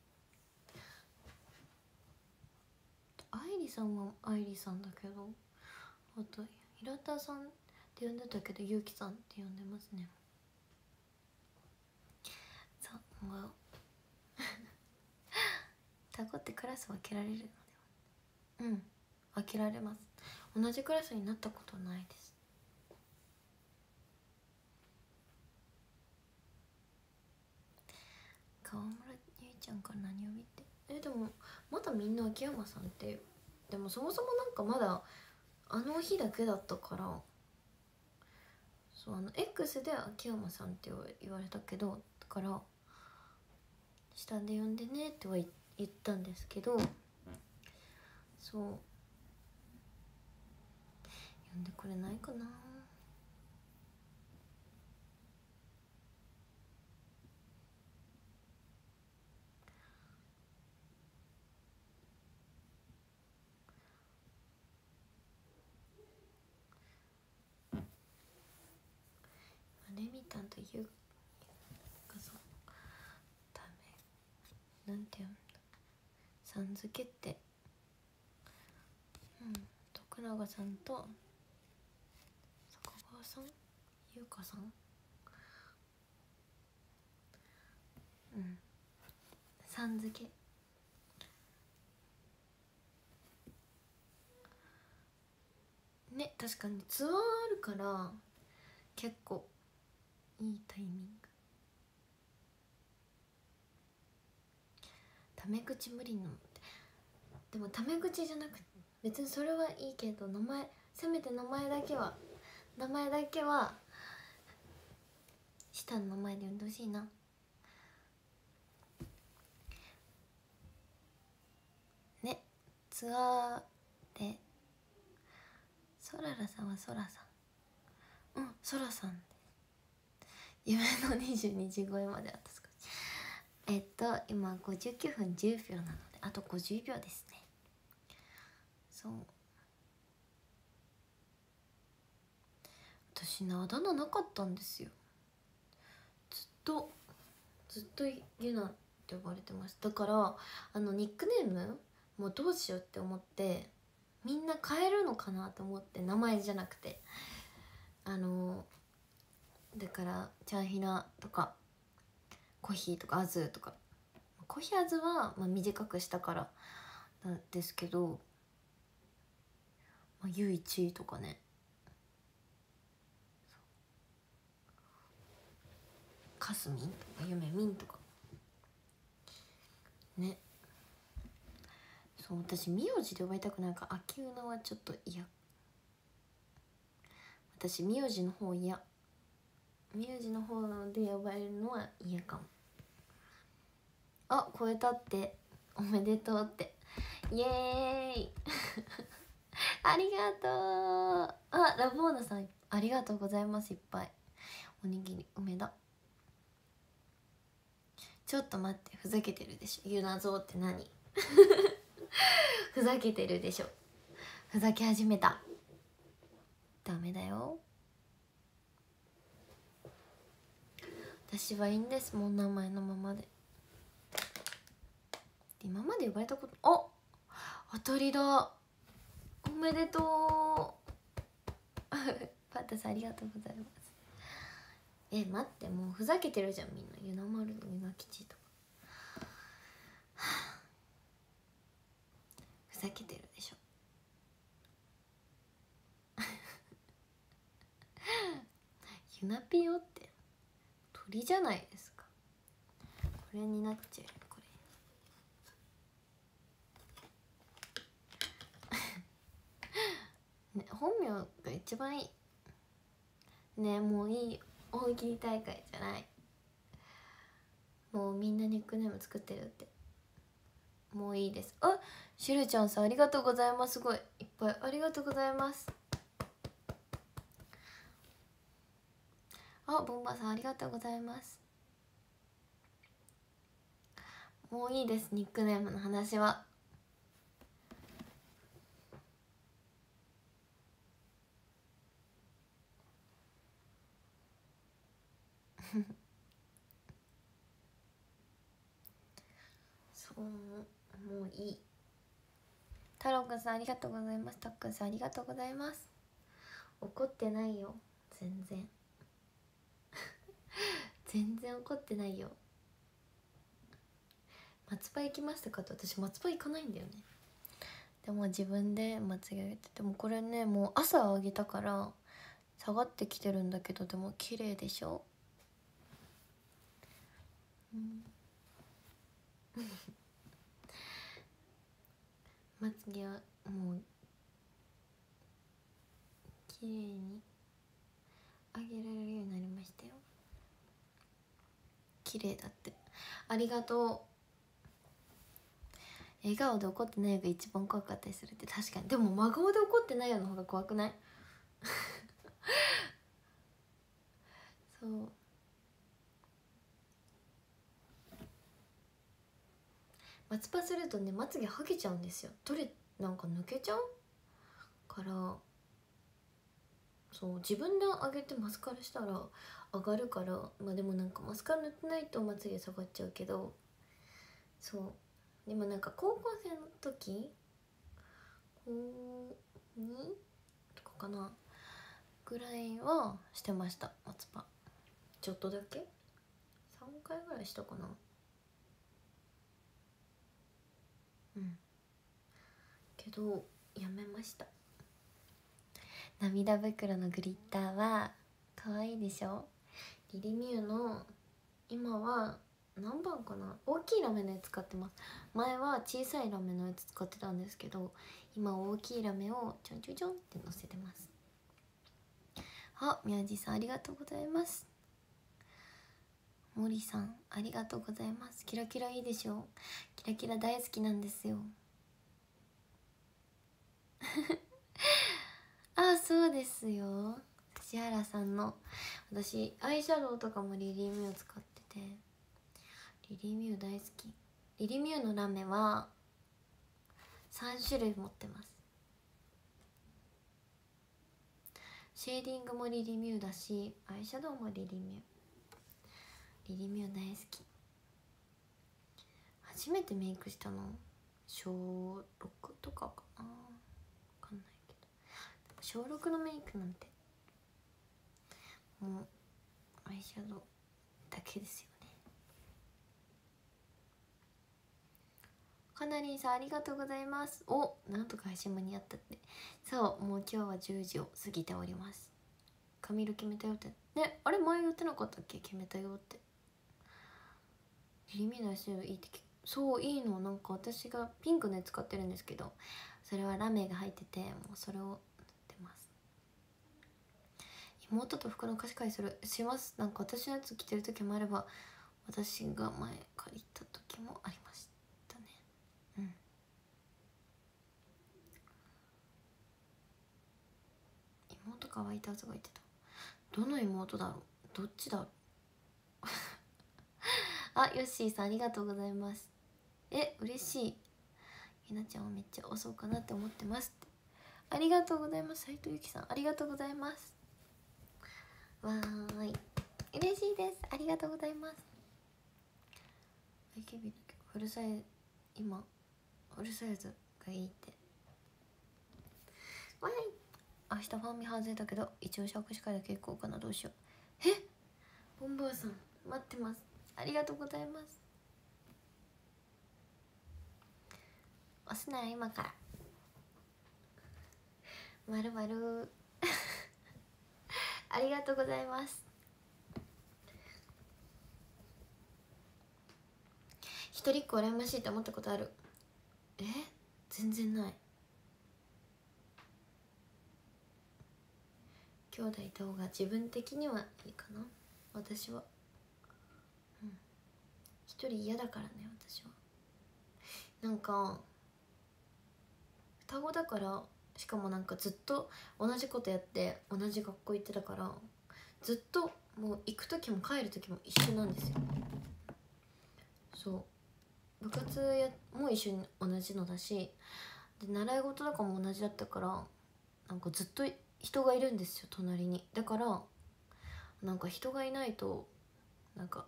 Speaker 1: 愛理さんは愛理さんだけど、あと平田さんって呼んでたけどゆうきさんって呼んでますね。そうもうタコってクラス分けられるのでは。うん分けられます。同じクラスになったことないです。川村ゆいちゃんから何呼びって、えでもまだみんな秋山さんって、でもそもそもなんかまだあの日だけだったから、そうあの X で秋山さんって言われたけど、だから下で呼んでねっては言ったんですけど、そう呼んでくれないかな。レミタンとゆうかさんダメなんて読んだ、さん付けってうん徳永さんと坂川さんゆうかさんうんさん付けね。確かにツアーあるから結構いいタイミング。タメ口無理なのって、でもタメ口じゃなくて別にそれはいいけど、名前せめて名前だけは名前だけは下の名前で呼んでほしいな。ねツアーでソララさんはソラさん、うんソラさんです。夢のにじゅうにじ超えまであと少し。えっと今ごじゅうきゅうふんじゅうびょうなのであとごじゅうびょうですね。そう私ねあだ名なかったんですよ。ずっとずっとユナって呼ばれてました。だからあのニックネームもうどうしようって思って、みんな変えるのかなと思って、名前じゃなくてあのだからチャンヒナとかコヒーとかアズとか、コヒアズはまあ短くしたからなんですけど、まあ、ユイチとかね、カスミンとかユメミンとかね。そう私名字で呼ばれたくないから秋うなはちょっと嫌。私名字の方嫌、名字の方で呼ばれるのは嫌かも。あ超えたっておめでとうってイエーイありがとう。あラボーナさんありがとうございます。いっぱいおにぎり梅だ。ちょっと待ってふざけてるでしょ。ゆなぞうって何ふざけてるでしょ。ふざけ始めた。ダメだよ。私はいいんですもん名前のままで。今まで呼ばれたことあ当たりだ。おめでとうパッタさんありがとうございます。え待ってもうふざけてるじゃんみんな。ゆなまるゆなきちとかふざけてるでしょゆなぴよって鳥じゃないですか。これになっちゃうよこれね本名が一番いいね。もういいよ大喜利大会じゃない。もうみんなニックネーム作ってるって。もういいです。あ、しるちゃんさんありがとうございます。すごいいっぱいありがとうございます。あ、ボンバーさんありがとうございます。もういいです、ニックネームの話は。そうもういい。太郎くんさんありがとうございます。たっくんさんありがとうございます。怒ってないよ全然全然怒ってないよ。松葉行きましたかって、私松葉行かないんだよね。でも自分で間違えて、でもこれねもう朝あげたから下がってきてるんだけど、でも綺麗でしょ、うん、まつげはもう綺麗にあげられるようになりましたよ。綺麗だって。ありがとう。笑顔で怒ってないよが一番怖かったりするって。確かに。でも真顔で怒ってないよの方が怖くない？そう、松葉するとねまつげはげちゃうんですよ。取れなんか抜けちゃうから、そう自分で上げてマスカラしたら上がるから、まあでもなんかマスカラ塗ってないとまつげ下がっちゃうけど、そうでもなんか高校生の時高にとかかなぐらいはしてました、松葉。ちょっとだけさんかいぐらいしたかな。うんけどやめました。涙袋のグリッターは可愛いでしょ。リリミューの今は何番かな、大きいラメのやつ使ってます。前は小さいラメのやつ使ってたんですけど、今大きいラメをちょんちょんちょんってのせてます。あ、宮地さんありがとうございます。森さんありがとうございます。キラキラいいでしょ。キラキラ大好きなんですよ。あ、そうですよ。指原さんの、私アイシャドウとかもリリーミュー使ってて、リリーミュー大好き。リリミューのラメはさんしゅるい持ってます。シェーディングもリリミューだし、アイシャドウもリリミュー。リリミュー大好き。初めてメイクしたのしょうろくとかかな、分かんないけど、しょうろくのメイクなんてもうアイシャドウだけですよね。かなりんさんありがとうございます。お、なんとか配信間に合ったって。そう、もう今日はじゅうじを過ぎております。髪色決めたよってね。あれ前言ってなかったっけ、決めたよって。リリミューのアイシャドウいいって。そういいの。なんか私がピンクのやつ使ってるんですけど、それはラメが入ってて、もうそれを塗ってます。妹と服の貸し借りするします。なんか私のやつ着てる時もあれば、私が前借りた時もありましたね。うん、妹が湧いたやつが言ってた。どの妹だろう、どっちだろうあ、ヨッシーさんありがとうございます。え、嬉しい。ひなちゃんはめっちゃ遅うかなって思ってますって。ありがとうございます。斉藤由貴さんありがとうございます。わーい、嬉しいです。ありがとうございます。 エーケービー だけどフルサイズ、今フルサイズがいいって。わーい、明日ファンミ外れたけど一応試着し会だけ行こうかな。どうしよう。え、ボンバーさん待ってます。ありがとうございます。押すなら今から。まるまるありがとうございます。一人っ子羨ましいって思ったことある？え、全然ない。兄弟いた方が自分的にはいいかな。 私は。うん一人嫌だからね私は。なんか双子だから、しかもなんかずっと同じことやって同じ学校行ってたから、ずっともう行く時も帰る時も一緒なんですよ。そう部活やも一緒に同じのだし、で習い事とかも同じだったから、なんかずっと人がいるんですよ隣に。だからなんか人がいないとなんか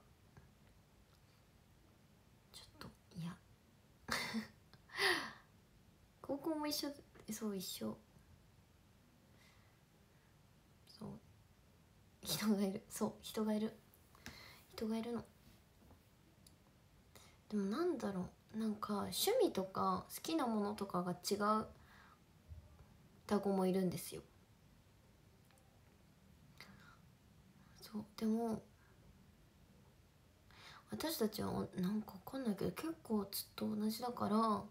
Speaker 1: ちょっと嫌高校も一緒。そう一緒。そう人がいる。そう人がいる人がいるの。でもなんだろう、なんか趣味とか好きなものとかが違う双子もいるんですよ。そうでも私たちはなんか分かんないけど結構ずっと同じだから、だ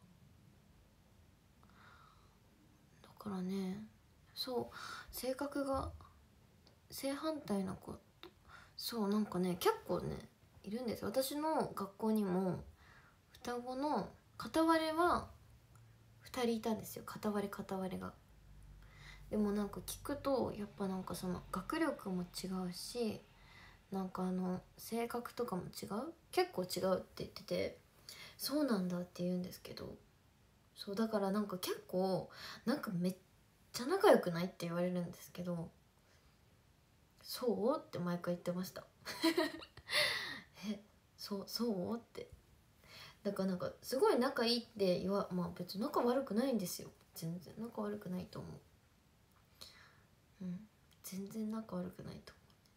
Speaker 1: からね、そう性格が正反対な子、そうなんかね結構ねいるんですよ。私の学校にも双子の片割れはふたりいたんですよ。片割れ片割れが。でもなんか聞くとやっぱなんかその学力も違うし、なんかあの性格とかも違う、結構違うって言ってて、そうなんだって言うんですけど、そうだからなんか結構なんかめっちゃ仲良くないって言われるんですけど、そうって毎回言ってましたえそうそうって。だからなんかすごい仲いいって言わ、まあ別に仲悪くないんですよ。全然仲悪くないと思う。うん全然仲悪くないと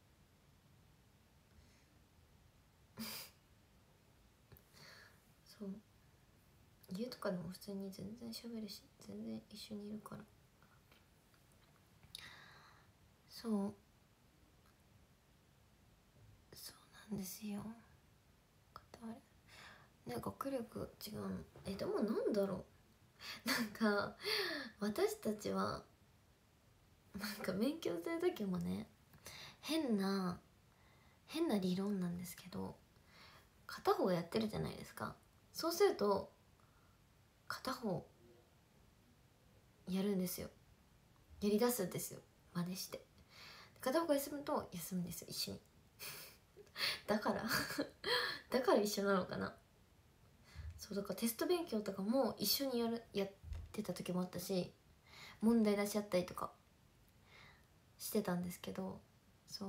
Speaker 1: 思うそう家とかでも普通に全然喋るし、全然一緒にいるから。そうそうなんですよ。片割れね、学力違うの。えでもなんだろうなんか私たちはなんか勉強する時もね、変な変な理論なんですけど、片方やってるじゃないですか。そうすると片方やるんですよ。やりだすんですよ、真似して。片方が休むと休むんですよ一緒にだからだから一緒なのかな。そうだからテスト勉強とかも一緒にやるやってた時もあったし、問題出し合ったりとかしてたんですけど、そう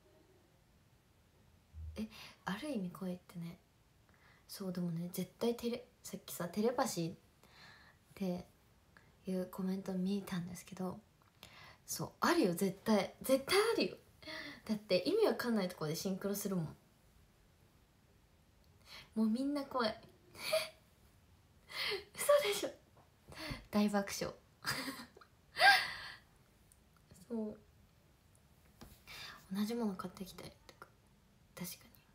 Speaker 1: えある意味声ってね、そうでもね絶対テレさっきさテレパシーっていうコメント見たんですけど、そうあるよ絶対絶対あるよ。だって意味わかんないところでシンクロするもん。もうみんな怖い嘘でしょ。大爆笑そう同じもの買ってきたりとか。確か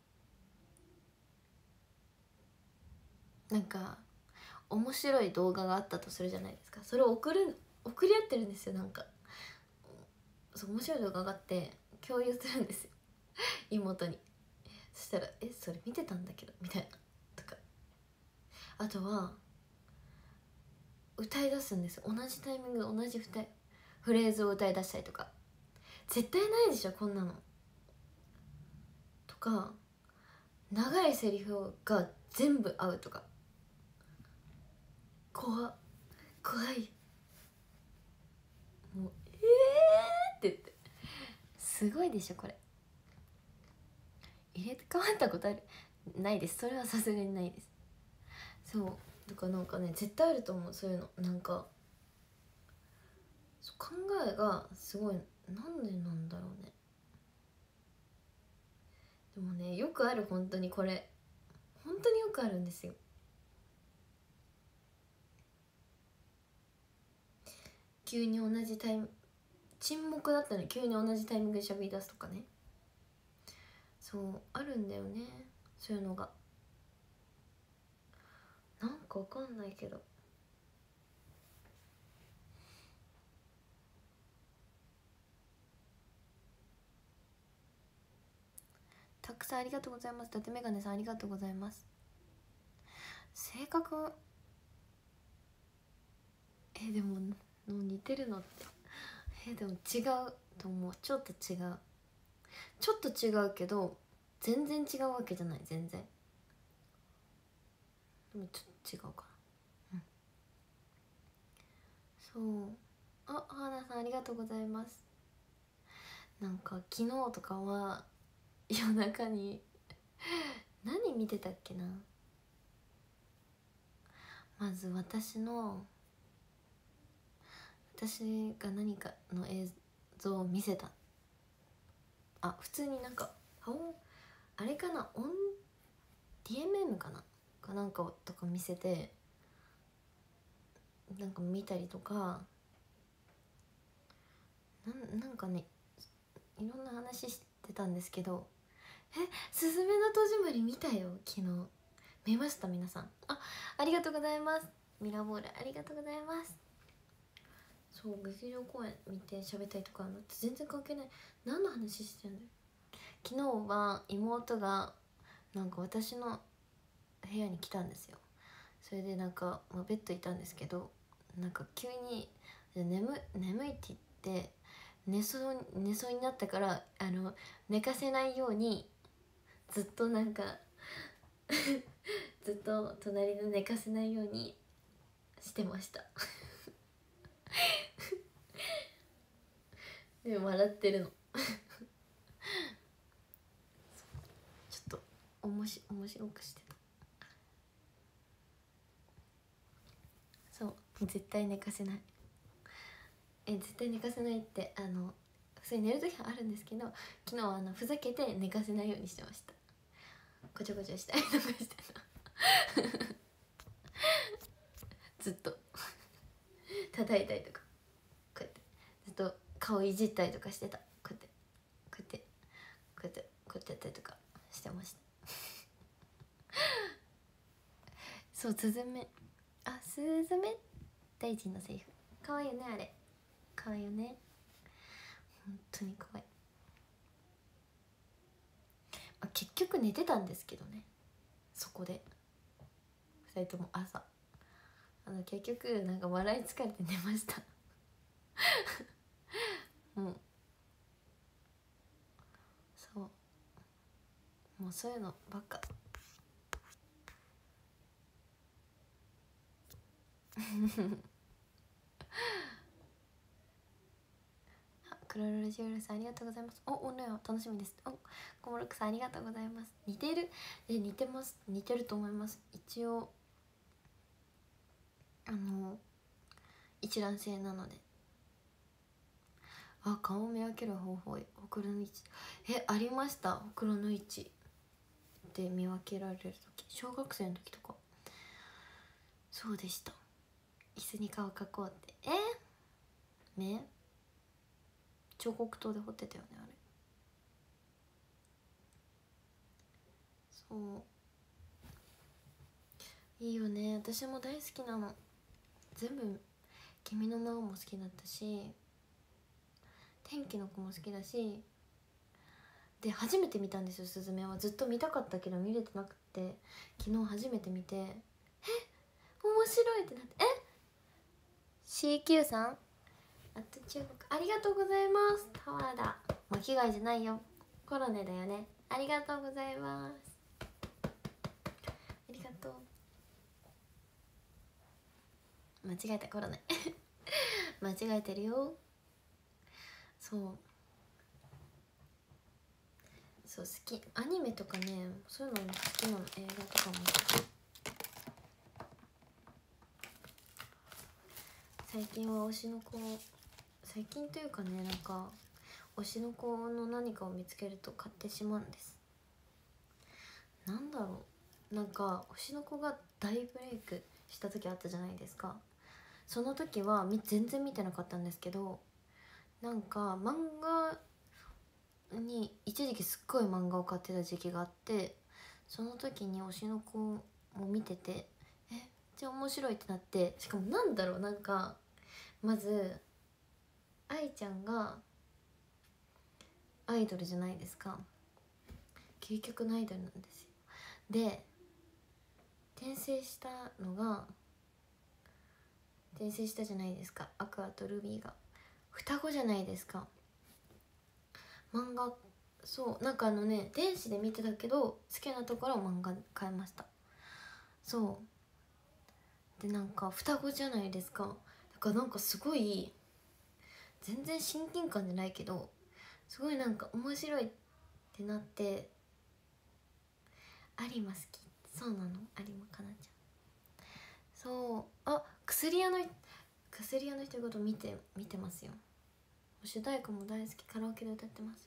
Speaker 1: になんか面白い動画があったとするじゃないですか。それを送る送り合ってるんですよ。なんかそう面白い動画があって共有するんですよ妹に。そしたら「えそれ見てたんだけど」みたいなとか。あとは歌い出すんですよ。同じタイミングで同じ歌いフレーズを歌い出したりとか。絶対ないでしょこんなのとか。長いセリフが全部合うとか。怖怖い。もう「えー!」って言って、すごいでしょこれ。入れ替わったことある？ないです。それはさすがにないです。そうだからなんかね絶対あると思うそういうの。なんか考えがすごい。なんでなんだろうね。でもねよくある。本当にこれ本当によくあるんですよ。急に同じタイム沈黙だったのに急に同じタイミングで喋り出すとかね。そうあるんだよねそういうのが。なんかわかんないけど。 クさんありがとうございます。伊達メガネさんありがとうございます。性格えでもの似てるのってえでも違うと思う。ちょっと違うちょっと違うけど全然違うわけじゃない。全然でもちょっと違うかな。うんそうあ花さんありがとうございます。なんか昨日とかは夜中に何見てたっけな。まず私の私が何かの映像を見せた。あ普通になんかああれかなオン ディーエムエム かなかなんかとか見せてなんか見たりとかなんなんかねいろんな話してたんですけどえすずめの戸締まり見たよ昨日。見ました皆さん。あありがとうございます。ミラーボールありがとうございます。そう劇場公演見て喋ったりとかあの全然関係ない。何の話してんだよ。昨日は妹がなんか私の部屋に来たんですよ。それでなんか、まあ、ベッドいたんですけどなんか急に眠眠いって言って寝そう寝そうになったからあの寝かせないようにずっとなんかずっと隣で寝かせないようにしてましたでも笑ってるのちょっとおもし面白くしてた。そう絶対寝かせない。え絶対寝かせないってあの普通に寝る時はあるんですけど昨日はあのふざけて寝かせないようにしてました。ごちゃごちゃしたりとかしてたずっと叩いたりとかこうやってずっと顔いじったりとかしてた。こうやってこうやってこうやってこうやってやったりとかしてましたそうスズメあスズメ大臣のセリフかわいいよね。あれかわいいよね本当にかわいい。あ結局寝てたんですけどね。そこでふたりとも朝あの結局なんか笑い疲れて寝ましたもうそうもうそういうのばっかクロロジオルさんありがとうございます。おおね楽しみです。おコモロクさんありがとうございます。似てるえ似てます似てると思います。一応あの一卵性なので。あ顔を見分ける方法ほくろの位置えありました。ほくろの位置で見分けられる時小学生の時とかそうでした。椅子に顔描こうってえ目彫刻刀で彫ってたよねあれ。そういいよね私も大好きなの。全部君の名も好きだったし天気の子も好きだしで初めて見たんですよ。スズメはずっと見たかったけど見れてなくて昨日初めて見てえ面白いってなってえ シーキュー さんあと中国ありがとうございます。タワーだ巻貝じゃないよコロネだよね。ありがとうございます。ありがとう間違えたコロネ間違えてるよ。そうそう好きアニメとかねそういうのも好きなの。映画とかも好き。最近は推しの子最近というかねなんか推しの子の何かを見つけると買ってしまうんです。なんだろうなんか推しの子が大ブレイクした時あったじゃないですか。その時は全然見てなかったんですけどなんか漫画に一時期すっごい漫画を買ってた時期があってその時に推しの子を見ててえじゃあ面白いってなってしかもなんだろうなんかまず愛ちゃんがアイドルじゃないですか。化究極のアイドルなんですよ。で転生したのが転生したじゃないですか、アクアとルビーが双子じゃないですか。漫画そうなんかあのね電子で見てたけど好きなところは漫画買いました。そうでなんか双子じゃないですか。だからなんかすごい全然親近感じゃないけどすごいなんか面白いってなって。有馬好き。そうなの、有馬かなちゃん。そうあ薬屋の薬屋の人こと見て見てますよ。主題歌も大好き、カラオケで歌ってます。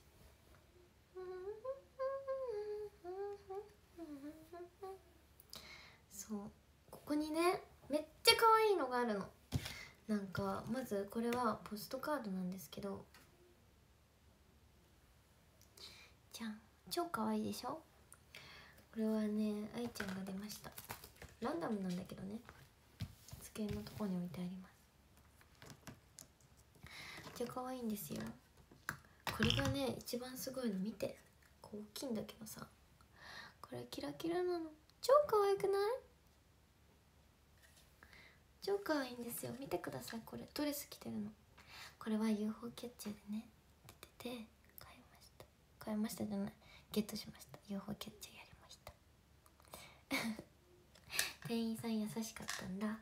Speaker 1: そうここにねめっちゃ可愛いのがあるの。なんかまずこれはポストカードなんですけど、じゃん超可愛いでしょ。これはね愛ちゃんが出ました。ランダムなんだけどね、机のとこに置いてあります。めっちゃ可愛いんですよ。これがね一番すごいの、見てこう大きいんだけどさ、これキラキラなの。超可愛くない？超可愛いんですよ。見てください。これドレス着てるの。これは ユーフォー キャッチャーでね出てて買いました。買いましたじゃない、ゲットしました。 ユーフォー キャッチャーやりました店員さん優しかったんだ。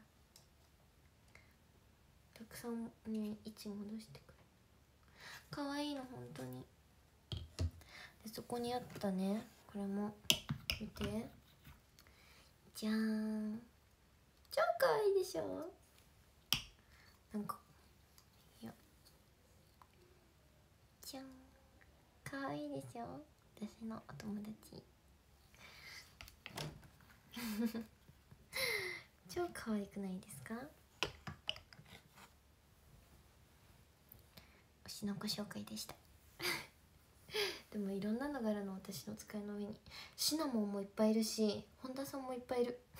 Speaker 1: たくさんね位置戻してくる。可愛いの本当に。でそこにあったねこれも見て、じゃーん、超可愛いでしょ。なんかいやじゃん、可愛いでしょ。私のお友達超可愛くないですか。推しの子紹介でしたでもいろんなのがあるの、私の机の上に。シナモンもいっぱいいるし本田さんもいっぱいいる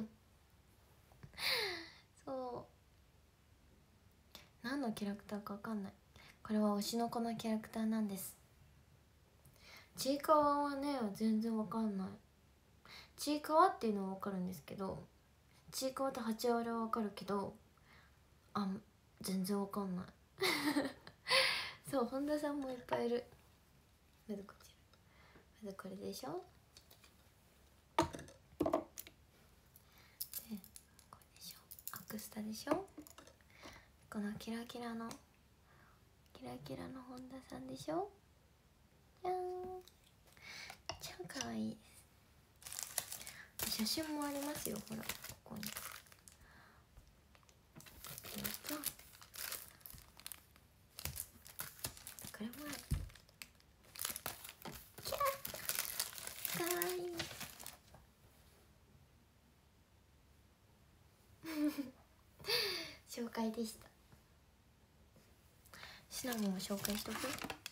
Speaker 1: そう何のキャラクターかわかんない。これは推しの子のキャラクターなんです。ちいかわはね全然わかんない。ちいかわっていうのはわかるんですけど、ちいかわとハチワレはわかるけどあ全然わかんないそう本田さんもいっぱいいる。まずこちら、まずこれでしょ。でこれでしょ、アクスタでしょ。このキラキラのキラキラの本田さんでしょ。じゃーん、超かわいいです。写真もありますよ、ほらここに。えっとこれもある。キラかわいい紹介でした。シナモンも紹介しとく。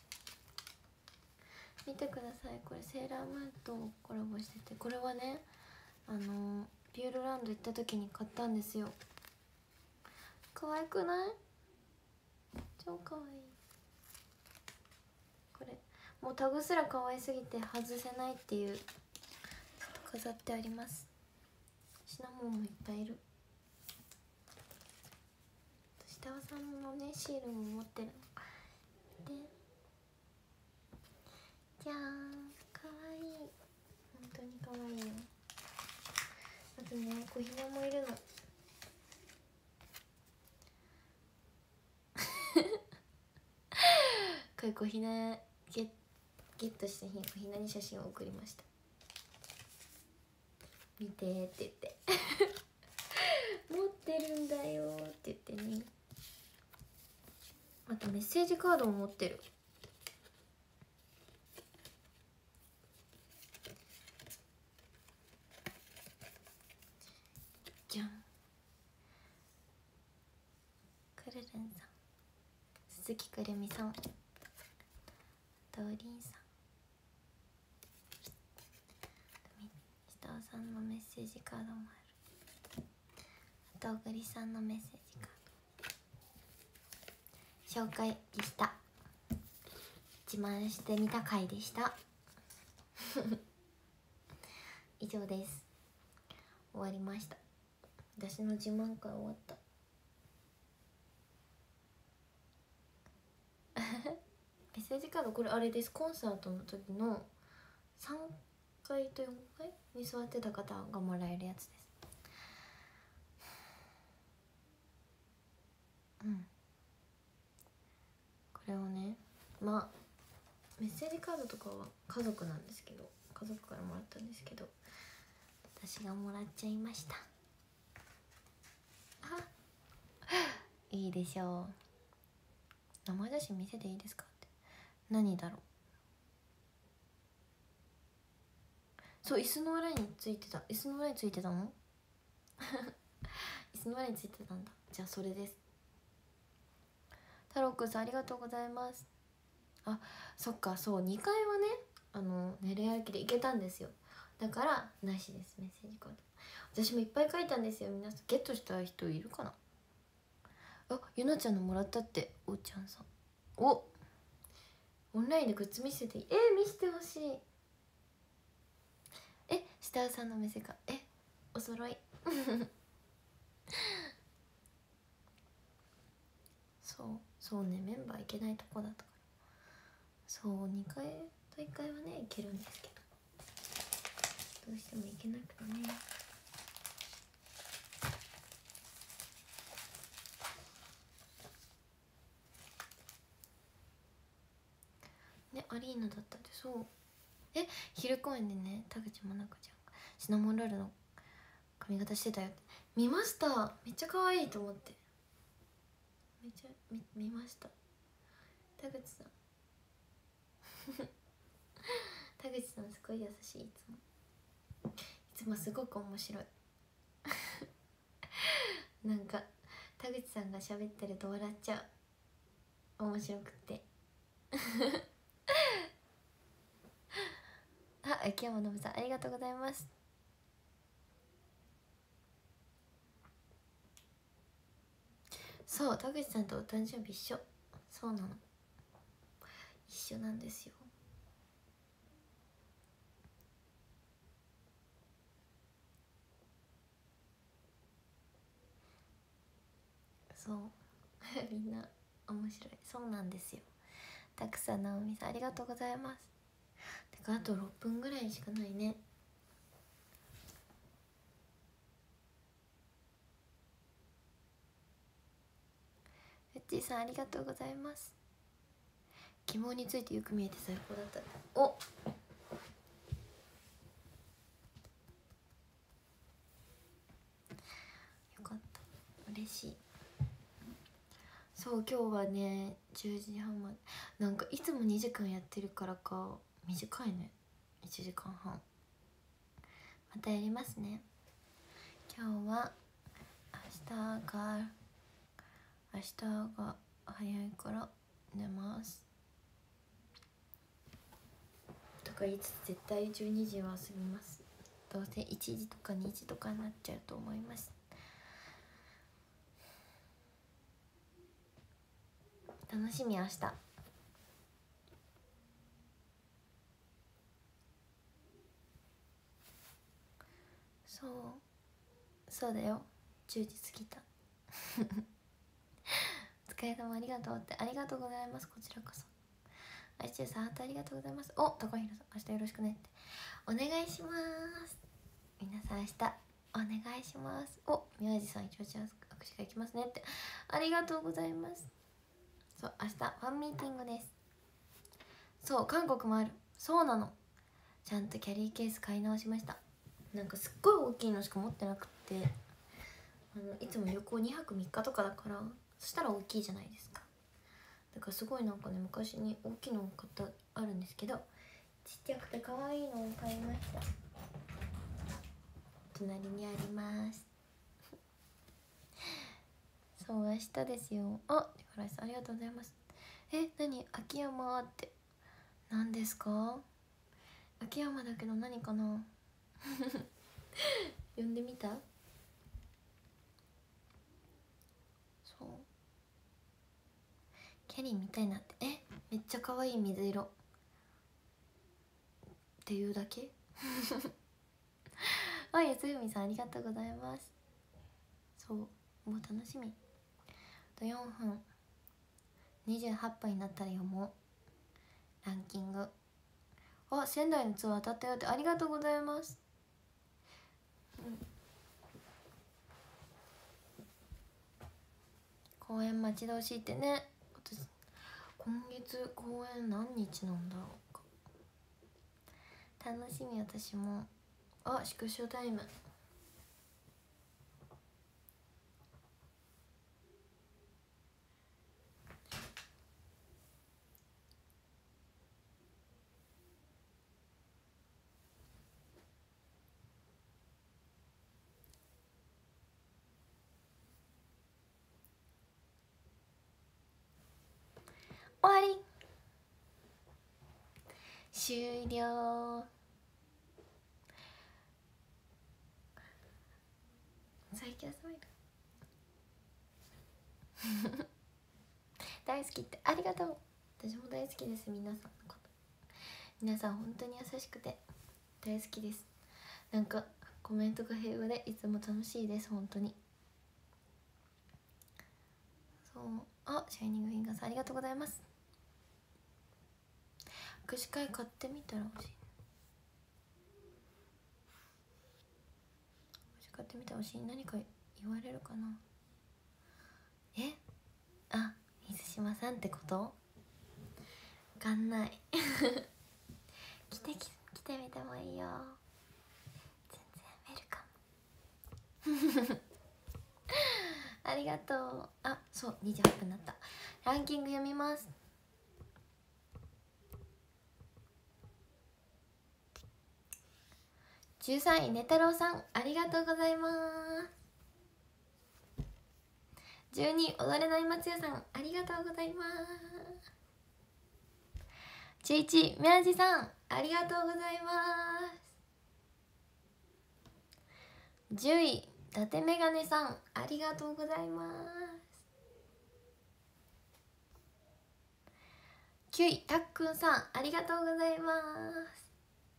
Speaker 1: 見てください、これセーラームーンとコラボしてて、これはねあのピューロランド行った時に買ったんですよ。可愛くない？超可愛い。これもうタグすら可愛すぎて外せないっていう飾ってあります。シナモンもいっぱいいる。下尾さんのねシールも持ってるので、じゃーん、かわいい。本当にかわいいよ。あとね小ひなもいるのこれ小ひなゲッゲットした日小ひなに写真を送りました。見てって言って持ってるんだよって言ってね。あとメッセージカードも持ってる。じゃん、くるるんさん、鈴木くるみさん、とおりんさん、下尾さんのメッセージカードもある。あと小栗さんのメッセージカード紹介でした。自慢してみた回でした以上です。終わりました。私の自慢会終わった。メッセージカード、これあれです。コンサートの時のさんかいとよんかいに座ってた方がもらえるやつです。うん、これをね、まあメッセージカードとかは家族なんですけど、家族からもらったんですけど、私がもらっちゃいました。あ、いいでしょう。生写真見せていいですかって。何だろう。そう、椅子の裏についてた。椅子の裏についてたの椅子の裏についてたんだ。じゃあそれです。太郎くんさんありがとうございます。あ、そっか、そうにかいはね、あの練り歩きで行けたんですよ。だからなしです。メッセージカード私もいっぱい書いたんですよ。皆さんゲットした人いるかな。あ、ゆなちゃんのもらったって。おーちゃんさん、お、オンラインでグッズ見せて、えー、見せてほしい。え、下尾さんの目線か、え、お揃いそうそうね、メンバー行けないとこだったから、そうにかい大会はね行けるんですけど、どうしても行けなくてね。ね、アリーナだったんで。そう、え、昼公演でね、田口真奈ちゃんがシナモンロールの髪型してたよって見ました。めっちゃ可愛いと思って、めっちゃ 見, 見ました。田口さん田口さんすごい優しい。いつもいつもすごく面白いなんか田口さんが喋ってると笑っちゃう、面白くってあ、秋山信さんありがとうございます。そう、田口さんとお誕生日一緒。そうなの、一緒なんですよ。そうみんな面白い。そうなんですよ。たくさん直美さんありがとうございます。てかあとろっぷんぐらいしかないね。ふっちーさんありがとうございます。疑問についてよく見えて最高だった。お、よかった、嬉しい。そう、今日はねじゅうじはんまで、なんかいつもにじかんやってるからか短いね。いちじかんはん。またやりますね。今日は明日が明日が早いから寝ますとか言いつつ絶対じゅうにじは過ぎます。どうせいちじとかにじとかになっちゃうと思います。楽しみ。明日そうそうだよ、じゅうじ過ぎたお疲れ様ありがとうって。ありがとうございます。こちらこそ。あいちゅうさんハートありがとうございます。お、高弘さん明日よろしくねってお願いします。皆さん明日お願いします。お、宮地さん一応じゃあ握手会行きますねってありがとうございます。そう、明日ファンミーティングです。そう、韓国もある。そうなの、ちゃんとキャリーケース買い直しました。なんかすっごい大きいのしか持ってなくて、あのいつも旅行にはくみっかとかだから、そしたら大きいじゃないですか。だからすごいなんかね、昔に大きいのを買ったあるんですけど、ちっちゃくて可愛いのを買いました。隣にありますそう、明日ですよ。あ、デフライさんありがとうございます。え、何秋山って何ですか。秋山だけど何かな呼んでみた。そう、キャリーみたいなって。え、めっちゃ可愛い水色っていうだけあ、やつふみさんありがとうございます。そう、もう楽しみ。とよんぷんにじゅうはっぷんになったら読もう。ランキング。あ、仙台のツアー当たったよって、ありがとうございます。うん、公演待ち遠しいってね。今月公演何日なんだろうか。楽しみ。私も。あ、縮小タイム。終わり。終了。最強スマイル大好きってありがとう。私も大好きです。皆さんのこと、皆さん本当に優しくて大好きです。なんかコメントが平和でいつも楽しいです。本当に。そう、あ、シャイニングフィンガーさんありがとうございます。握手会買ってみたら欲しい。握手買ってみたら欲しい。何か言われるかな。え、あ、水島さんってこと？わかんない来てき来てみてもいいよ。全然ウェルカムありがとう。あ、そう、にじゅうはっぷんになった。ランキング読みます。じゅうさんいねたろうさんありがとうございます。じゅうにい踊れない松屋さんありがとうございます。じゅういちい宮地さんありがとうございます。じゅうい伊達メガネさんありがとうございます。きゅういたっくんさんありがとうございます。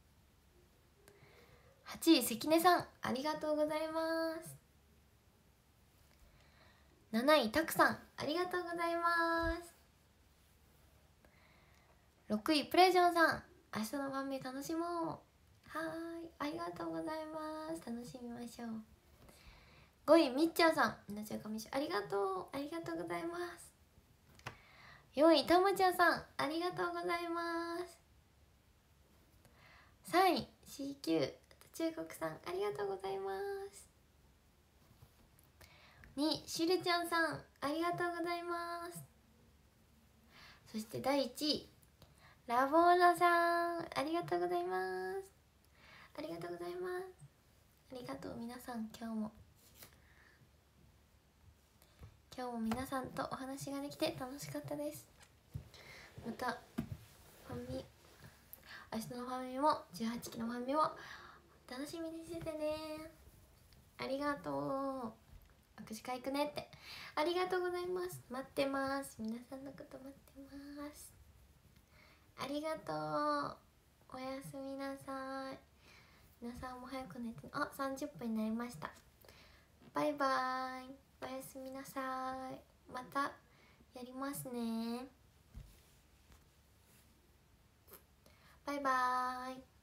Speaker 1: はちい関根さんありがとうございます。なないたくさんありがとうございます。ろくいプレジョンさん明日の晩飯楽しもう。はーい、ありがとうございます。楽しみましょう。ごいみっちゃんさんみなちゃんかみしありがとうありがとうございます。よんいたまちゃんさんありがとうございます。さんい シーキュー 中国さんありがとうございます。にいしゅるちゃんさんありがとうございます。そしてだいいちいラボーナさんありがとうございます。ありがとうございます。ありがとう皆さん。今日も今日も皆さんとお話ができて楽しかったです。またファンミ明日のファンミもじゅうはちきのファンミも楽しみにしててね。ありがとう。握手会行くねってありがとうございます。待ってます。皆さんのこと待ってます。ありがとう。おやすみなさい。皆さんも早く寝て。あ、さんじゅっぷんになりました。バイバイ。おやすみなさい。またやりますね。バイバイ。